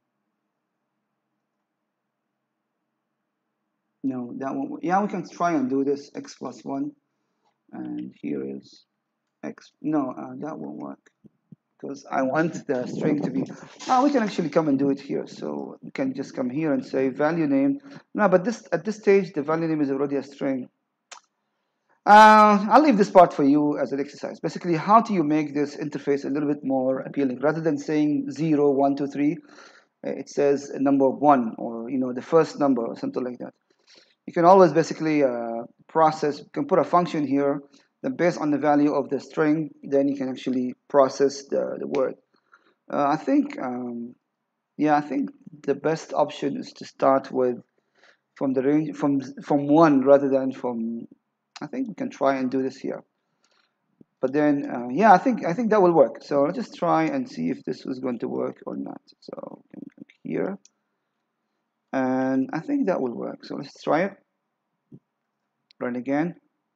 no that one. Yeah, we can try and do this x plus one, and here is x. No, uh, that won't work because I want the string to be. Oh, we can actually come and do it here. So we can just come here and say value name. No, but this at this stage the value name is already a string. Uh, I'll leave this part for you as an exercise. Basically, how do you make this interface a little bit more appealing? Rather than saying zero, one, two, three, it says number one, or you know the first number or something like that. You can always basically uh, process. You can put a function here that based on the value of the string, then you can actually process the the word. Uh, I think, um, yeah, I think the best option is to start with from the range from from one rather than from. I think we can try and do this here. But then, uh, yeah, I think I think that will work. So let's just try and see if this was going to work or not. So here, and I think that will work. So let's try it. Run again.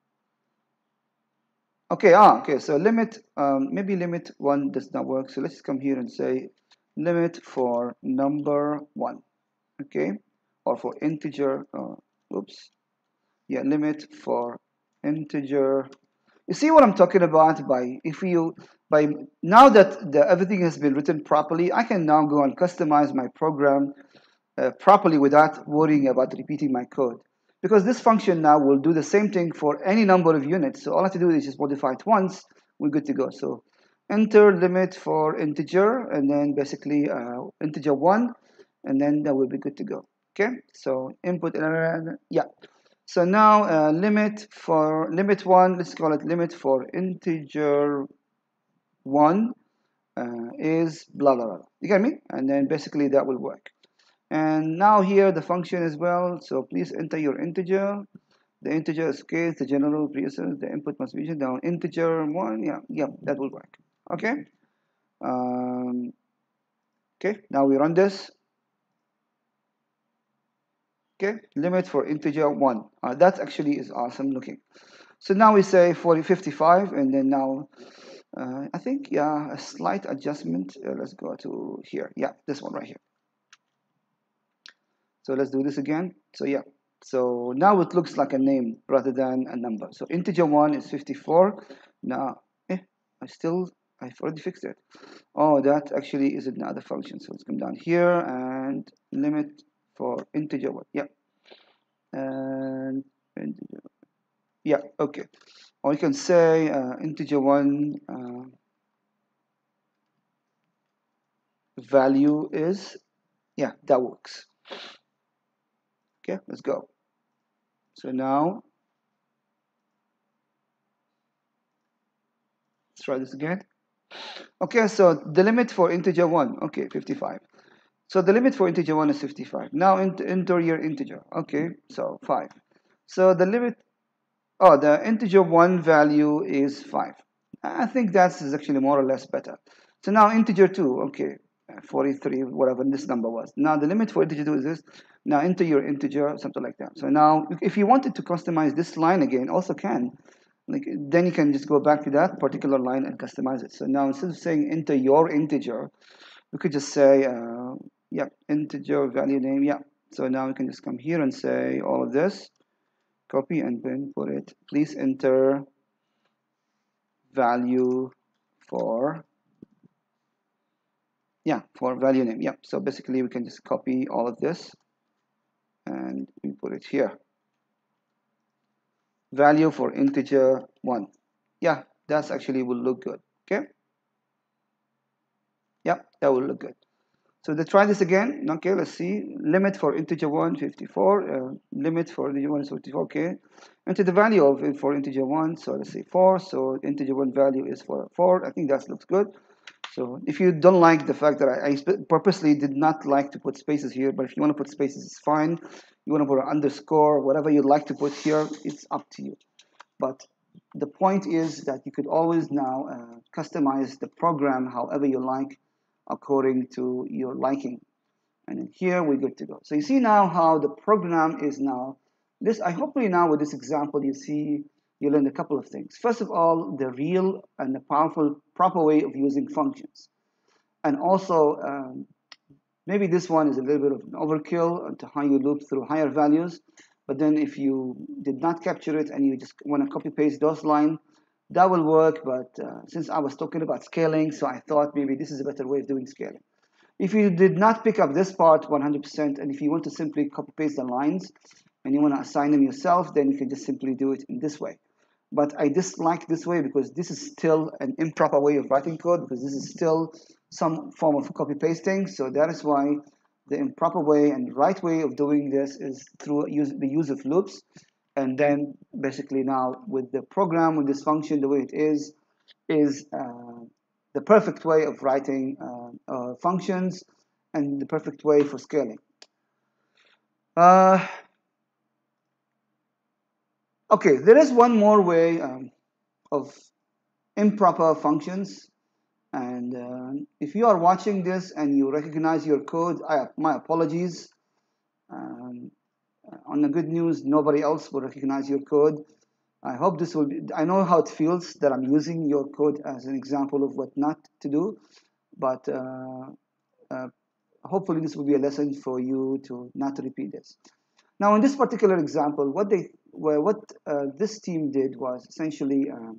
Okay, ah, okay. So limit, um, maybe limit one does not work. So let's come here and say limit for number one. Okay, or for integer. Uh, oops. Yeah, limit for integer. You see what I'm talking about? By if you by now that the, everything has been written properly, I can now go and customize my program uh, properly without worrying about repeating my code. Because this function now will do the same thing for any number of units. So all I have to do is just modify it once, we're good to go. So enter limit for integer, and then basically uh, integer one, and then that will be good to go. Okay, so input, yeah. So now uh, limit for limit one, let's call it limit for integer one uh, is blah, blah, blah. You get me? And then basically that will work. And now here the function as well. So please enter your integer. The integer is case, the general reason, the input must be down integer one. Yeah, yeah, that will work. Okay. Um, okay, now we run this. Okay, limit for integer one. Uh, that actually is awesome looking. So now we say forty fifty-five, and then now uh, I think, yeah, a slight adjustment. Uh, let's go to here. Yeah, this one right here. So let's do this again. So yeah, so now it looks like a name rather than a number. So integer one is fifty-four. Now, eh, I still, I've already fixed it. Oh, that actually is another function. So let's come down here and limit for integer one. Yeah, and integer. Yeah, okay. Or you can say uh, integer one uh, value is, yeah, that works. Okay, let's go. So now, let's try this again. Okay, so the limit for integer one, okay, fifty-five. So the limit for integer one is fifty-five. Now enter your integer. Okay, so five. So the limit, oh, the integer one value is five. I think that's actually more or less better. So now integer two, okay, forty-three, whatever this number was. Now the limit for integer two is this. Now enter your integer, something like that. So now if you wanted to customize this line again, also can. Like, then you can just go back to that particular line and customize it. So now instead of saying enter your integer, we could just say, uh, yeah, integer value name, yeah. So now we can just come here and say all of this, copy and then put it. Please enter value for, yeah, for value name, yeah. So basically we can just copy all of this and we put it here. Value for integer one. Yeah, that's actually will look good. Okay. Yeah, that will look good. So let's try this again. Okay, let's see. Limit for integer one, fifty-four. Uh, limit for integer one is fifty-four. Okay. Enter the value of it for integer one. So let's say four. So integer one value is for four. I think that looks good. So if you don't like the fact that I, I purposely did not like to put spaces here, but if you want to put spaces, it's fine. You want to put an underscore, whatever you'd like to put here, it's up to you. But the point is that you could always now uh, customize the program however you like, according to your liking. And then here we're good to go. So you see now how the program is now. This, I hopefully now with this example you see you learned a couple of things. First of all, the real and the powerful proper way of using functions. And also um, maybe this one is a little bit of an overkill to how you loop through higher values. But then if you did not capture it and you just want to copy paste those lines, that will work. But uh, since I was talking about scaling, so I thought maybe this is a better way of doing scaling. If you did not pick up this part one hundred percent, and if you want to simply copy paste the lines and you want to assign them yourself, then you can just simply do it in this way. But I dislike this way because this is still an improper way of writing code, because this is still some form of copy pasting. So that is why the improper way and right way of doing this is through use, the use of loops. And then basically now with the program, with this function, the way it is, is uh, the perfect way of writing uh, uh, functions and the perfect way for scaling. Uh, okay, there is one more way um, of improper functions. And uh, if you are watching this and you recognize your code, I, my apologies. Um, on the good news, nobody else will recognize your code. I hope this will be, I know how it feels that I'm using your code as an example of what not to do, but uh, uh, hopefully this will be a lesson for you to not repeat this. Now, in this particular example, what they, well, what uh, this team did was essentially um,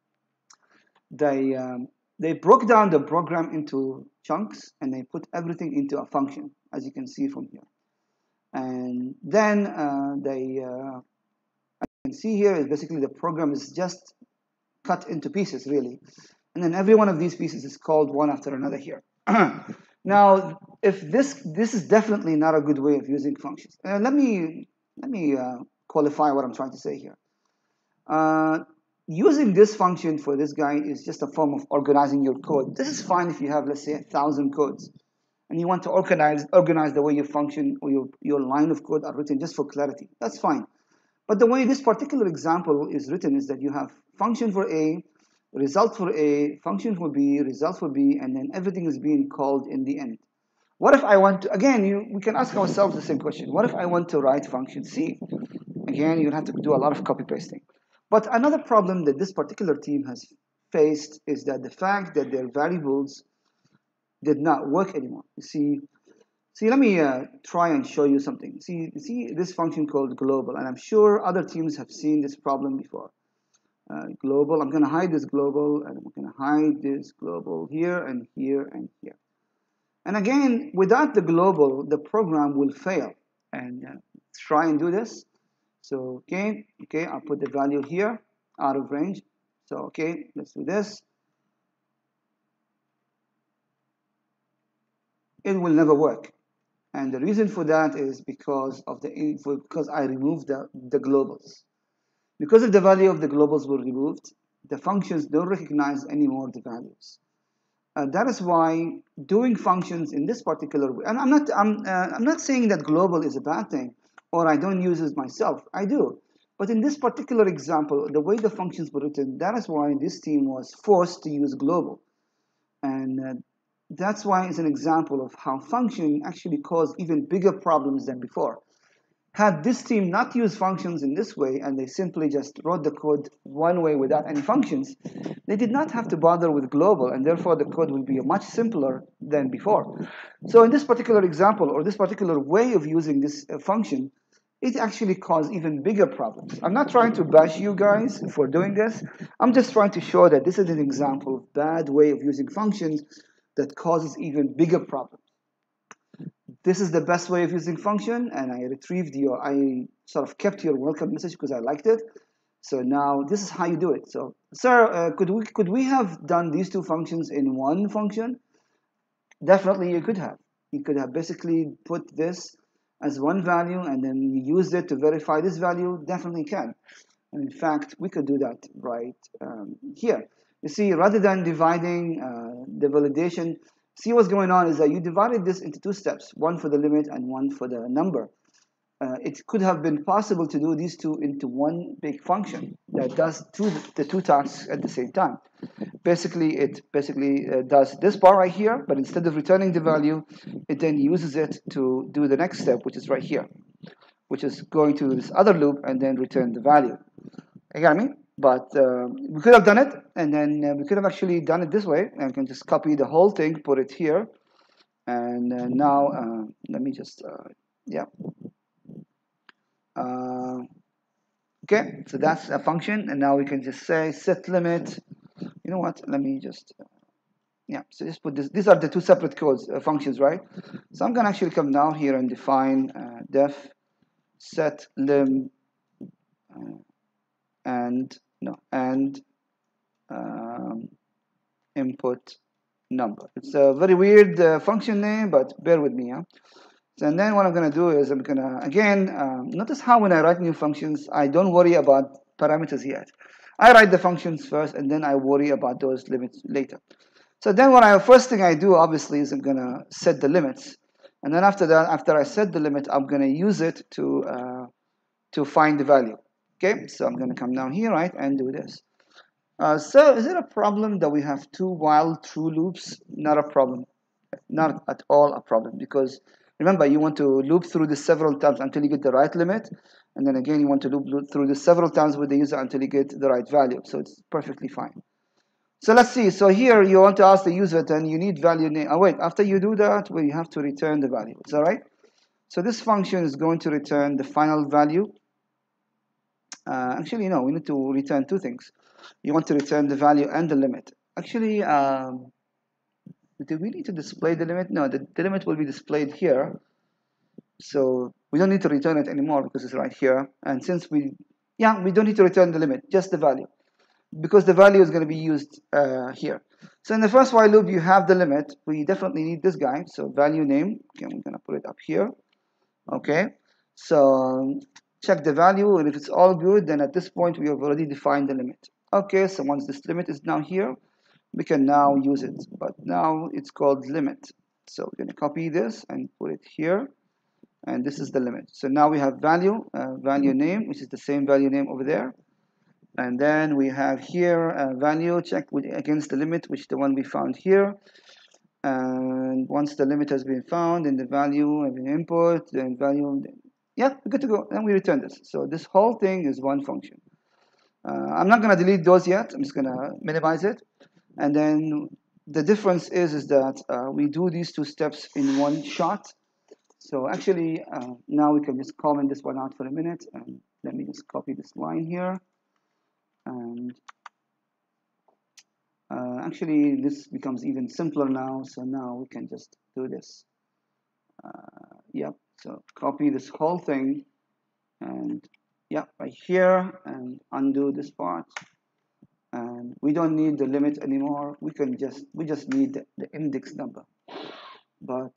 they um, they broke down the program into chunks and they put everything into a function, as you can see from here. And then uh, they, uh, as you can see here, is basically the program is just cut into pieces, really. And then every one of these pieces is called one after another here. Now, if this this is definitely not a good way of using functions. Uh, let me let me uh, qualify what I'm trying to say here. Uh, using this function for this guy is just a form of organizing your code. This is fine if you have, let's say, a thousand codes, and you want to organize organize the way your function or your your line of code are written just for clarity. That's fine. But the way this particular example is written is that you have function for A, result for A, function for B, result for B, and then everything is being called in the end. What if I want to, again, you, we can ask ourselves the same question. What if I want to write function C? Again, you'll have to do a lot of copy pasting. But another problem that this particular team has faced is that the fact that their variables did not work anymore. You see, see, let me uh, try and show you something. See, see this function called global, and I'm sure other teams have seen this problem before. Uh, global, I'm going to hide this global, and I'm going to hide this global here and here and here. And again, without the global, the program will fail. And uh, let's try and do this. So, okay, okay, I'll put the value here, out of range. So, okay, let's do this. It will never work. And the reason for that is because of the because I removed the, the globals. Because if the value of the globals were removed, the functions don't recognize anymore the values. Uh, that is why doing functions in this particular way, and I'm not, I'm, uh, I'm not saying that global is a bad thing, or I don't use it myself. I do. But in this particular example, the way the functions were written, that is why this team was forced to use global. And uh, that's why it's an example of how function actually caused even bigger problems than before. Had this team not used functions in this way and they simply just wrote the code one way without any functions, they did not have to bother with global, and therefore the code will be much simpler than before. So in this particular example, or this particular way of using this uh, function, it actually caused even bigger problems. I'm not trying to bash you guys for doing this. I'm just trying to show that this is an example of bad way of using functions that causes even bigger problems. This is the best way of using function, and I retrieved your, I sort of kept your welcome message because I liked it. So now this is how you do it. So, sir, uh, could we could we have done these two functions in one function? Definitely, you could have. You could have basically put this as one value, and then you used it to verify this value. Definitely can. And in fact, we could do that right um, here. You see, rather than dividing uh, the validation. See what's going on is that you divided this into two steps, one for the limit and one for the number. Uh, it could have been possible to do these two into one big function that does two, the two tasks at the same time. Basically, it basically uh, does this part right here, but instead of returning the value, it then uses it to do the next step, which is right here, which is going to this other loop and then return the value. You got me? But uh, we could have done it, and then uh, we could have actually done it this way. I can just copy the whole thing, put it here, and uh, now uh, let me just, uh, yeah. Uh, okay, so that's a function, and now we can just say set limit. You know what? Let me just, uh, yeah. So just put this. These are the two separate codes uh, functions, right? So I'm gonna actually come down here and define uh, def set lim uh, and no and um, input number. It's a very weird uh, function name, but bear with me. Huh? So, and then what I'm going to do is I'm going to, again, um, notice how when I write new functions, I don't worry about parameters yet. I write the functions first, and then I worry about those limits later. So then what I, first thing I do, obviously, is I'm going to set the limits. And then after that, after I set the limit, I'm going to use it to, uh, to find the value. Okay, so I'm going to come down here, right, and do this. Uh, so is it a problem that we have two while true loops? Not a problem. Not at all a problem, because remember, you want to loop through this several times until you get the right limit, and then again you want to loop, loop through this several times with the user until you get the right value. So it's perfectly fine. So let's see. So here you want to ask the user, then you need value name. Oh wait, after you do that, well, you have to return the value. Is that right? So this function is going to return the final value. Uh, actually, no, we need to return two things. You want to return the value and the limit. Actually, um, do we need to display the limit? No, the, the limit will be displayed here. So we don't need to return it anymore because it's right here. And since we, yeah, we don't need to return the limit, just the value, because the value is going to be used uh, here. So in the first while loop, you have the limit. We definitely need this guy. So value name, okay, I'm going to put it up here. Okay, so check the value, and if it's all good, then at this point we have already defined the limit. Okay, so once this limit is now here, we can now use it, but now it's called limit. So we're going to copy this and put it here, and this is the limit. So now we have value, uh, value name, which is the same value name over there, and then we have here a value check with, against the limit, which is the one we found here. And once the limit has been found in the value and the input, then value, yeah, we're good to go. Then we return this. So this whole thing is one function. Uh, I'm not going to delete those yet. I'm just going to minimize it. And then the difference is, is that uh, we do these two steps in one shot. So actually, uh, now we can just comment this one out for a minute. And let me just copy this line here. And uh, actually, this becomes even simpler now. So now we can just do this. Uh, yep. So copy this whole thing. And yep, right here. And undo this part. And we don't need the limit anymore. We can just we just need the, the index number. But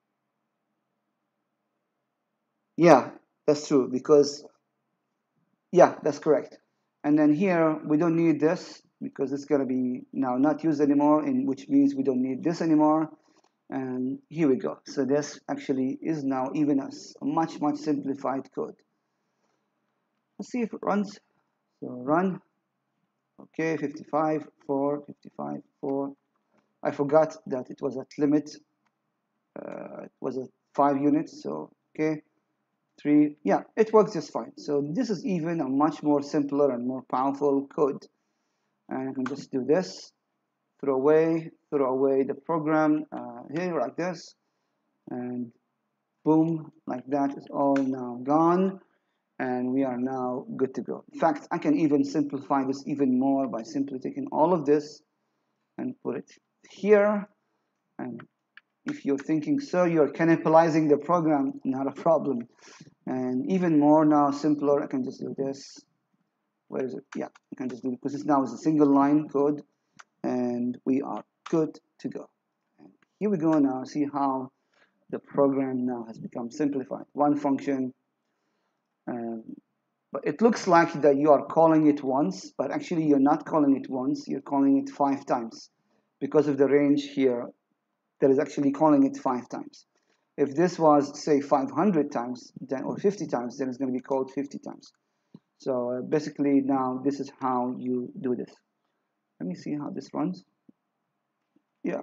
yeah, that's true, because yeah, that's correct. And then here we don't need this because it's going to be now not used anymore, in which means we don't need this anymore. And here we go. So this actually is now even a much much simplified code. Let's see if it runs. So run. Okay, fifty-five, four, fifty-five, four. I forgot that it was at limit. Uh, it was at five units. So, okay, three. Yeah, it works just fine. So this is even a much more simpler and more powerful code. And I can just do this. Throw away, throw away the program uh, here like this. And boom, like that is all now gone. And we are now good to go. In fact, I can even simplify this even more by simply taking all of this and put it here. And if you're thinking, sir, you're cannibalizing the program, not a problem. And even more now, simpler, I can just do this. Where is it? Yeah, I can just do it because this now is a single line code, and we are good to go. And here we go now. See how the program now has become simplified. One function. Um, but it looks like that you are calling it once, but actually you're not calling it once, you're calling it five times. Because of the range here, that is actually calling it five times. If this was, say, five hundred times, then, or fifty times, then it's going to be called fifty times. So uh, basically now this is how you do this. Let me see how this runs. Yeah.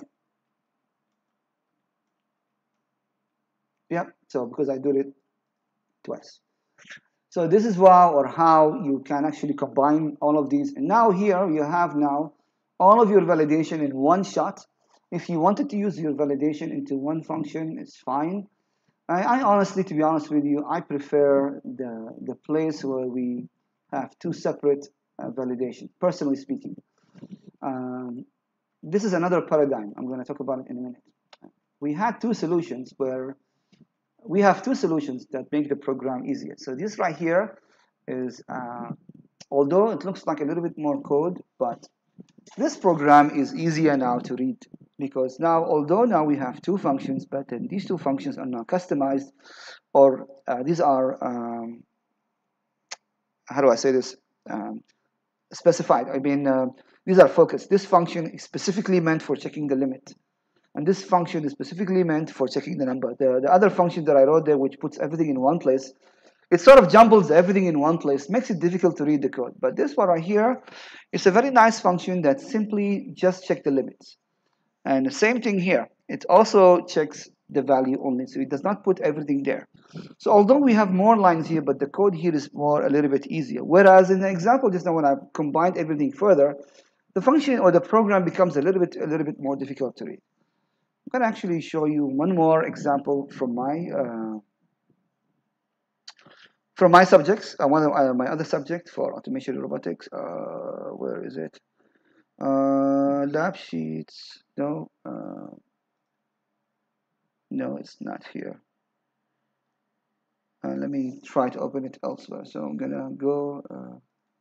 Yeah, so because I did it twice. So this is how or how you can actually combine all of these. And now here you have now all of your validation in one shot. If you wanted to use your validation into one function, it's fine. I, I honestly, to be honest with you, I prefer the, the place where we have two separate uh, validation, personally speaking. Um, this is another paradigm. I'm going to talk about it in a minute. We had two solutions where we have two solutions that make the program easier. So this right here is, uh, although it looks like a little bit more code, but this program is easier now to read, because now, although now we have two functions, but then these two functions are now customized, or uh, these are, um, how do I say this, um, specified. I mean, uh, these are focused. This function is specifically meant for checking the limit. And this function is specifically meant for checking the number. The, the other function that I wrote there, which puts everything in one place, it sort of jumbles everything in one place, makes it difficult to read the code. But this one right here, it's a very nice function that simply just check the limits. And the same thing here, it also checks the value only, so it does not put everything there. So although we have more lines here, but the code here is more a little bit easier. Whereas in the example just now, when I combined everything further, the function or the program becomes a little bit a little bit more difficult to read. I'm going to actually show you one more example from my uh, from my subjects. Uh, one of uh, my other subject for automation robotics. Uh, where is it? Uh, lab sheets. No, uh, no, it's not here. Uh, let me try to open it elsewhere. So I'm gonna go uh,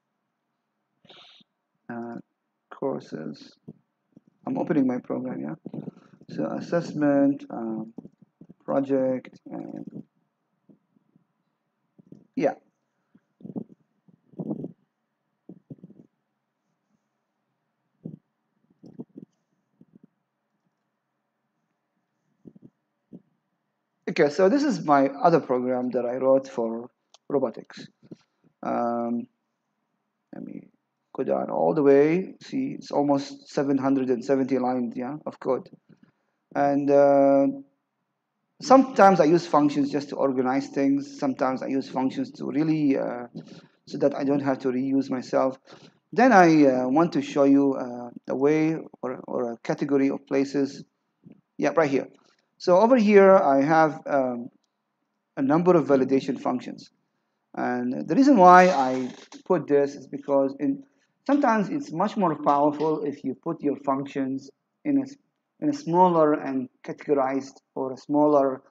uh, courses. I'm opening my program, yeah. So assessment, um, project, and yeah. Okay, so this is my other program that I wrote for robotics. Um, let me go down all the way. See, it's almost seven hundred seventy lines, yeah, of code. And uh, sometimes I use functions just to organize things. Sometimes I use functions to really, uh, so that I don't have to reuse myself. Then I uh, want to show you uh, a way or, or a category of places. Yeah, right here. So over here, I have um, a number of validation functions. And the reason why I put this is because in sometimes it's much more powerful if you put your functions in a, in a smaller and categorized or a smaller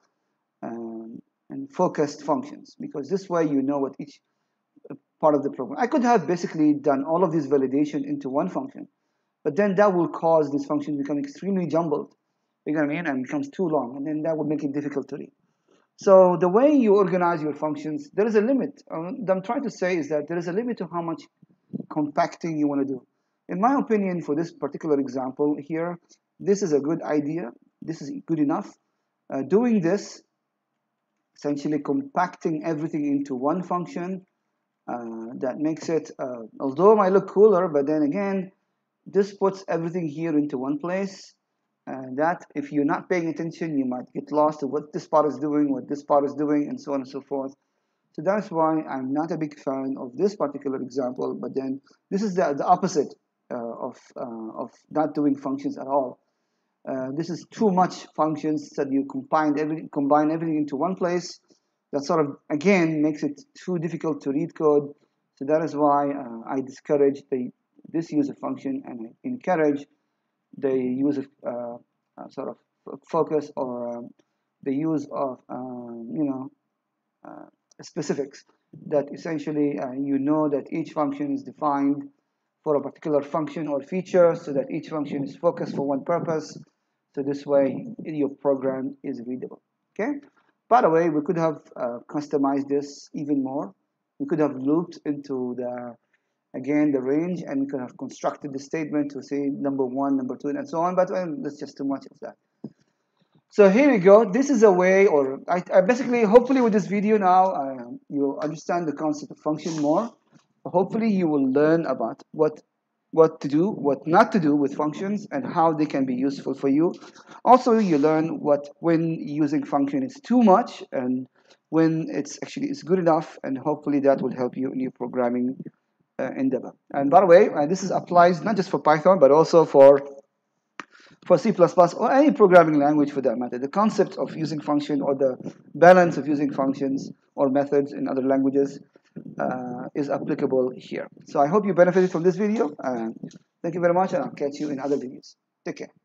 um, and focused functions, because this way you know what each part of the program. I could have basically done all of this validation into one function, but then that will cause this function to become extremely jumbled. You know what I mean? And becomes too long, and then that would make it difficult to read. So the way you organize your functions, there is a limit. Uh, what I'm trying to say is that there is a limit to how much compacting you want to do. In my opinion, for this particular example here, this is a good idea. This is good enough. Uh, doing this, essentially compacting everything into one function, uh, that makes it, uh, although it might look cooler, but then again, this puts everything here into one place. And that, if you're not paying attention, you might get lost to what this part is doing, what this part is doing, and so on and so forth. So that's why I'm not a big fan of this particular example. But then this is the, the opposite uh, of, uh, of not doing functions at all. Uh, this is too much functions that you combine, every, combine everything into one place. That sort of, again, makes it too difficult to read code. So that is why uh, I discourage the, this use of function, and I encourage the use of uh, uh, sort of focus or um, the use of um, you know uh, specifics, that essentially uh, you know that each function is defined for a particular function or feature, so that each function is focused for one purpose. So this way your program is readable. Okay. By the way, we could have uh, customized this even more. We could have looped into the again the range, and we could have constructed the statement to say number one, number two, and so on, but well, that's just too much of that. So here we go. This is a way, or I, I basically, hopefully with this video now, uh, you understand the concept of function more. Hopefully you will learn about what what to do, what not to do with functions, and how they can be useful for you. Also, you learn what when using function is too much, and when it's actually is good enough, and hopefully that will help you in your programming uh, endeavor. And by the way, uh, this is applies not just for Python, but also for for C plus plus or any programming language for that matter. The concept of using function, or the balance of using functions or methods in other languages uh, is applicable here. So I hope you benefited from this video. And thank you very much, and I'll catch you in other videos. Take care.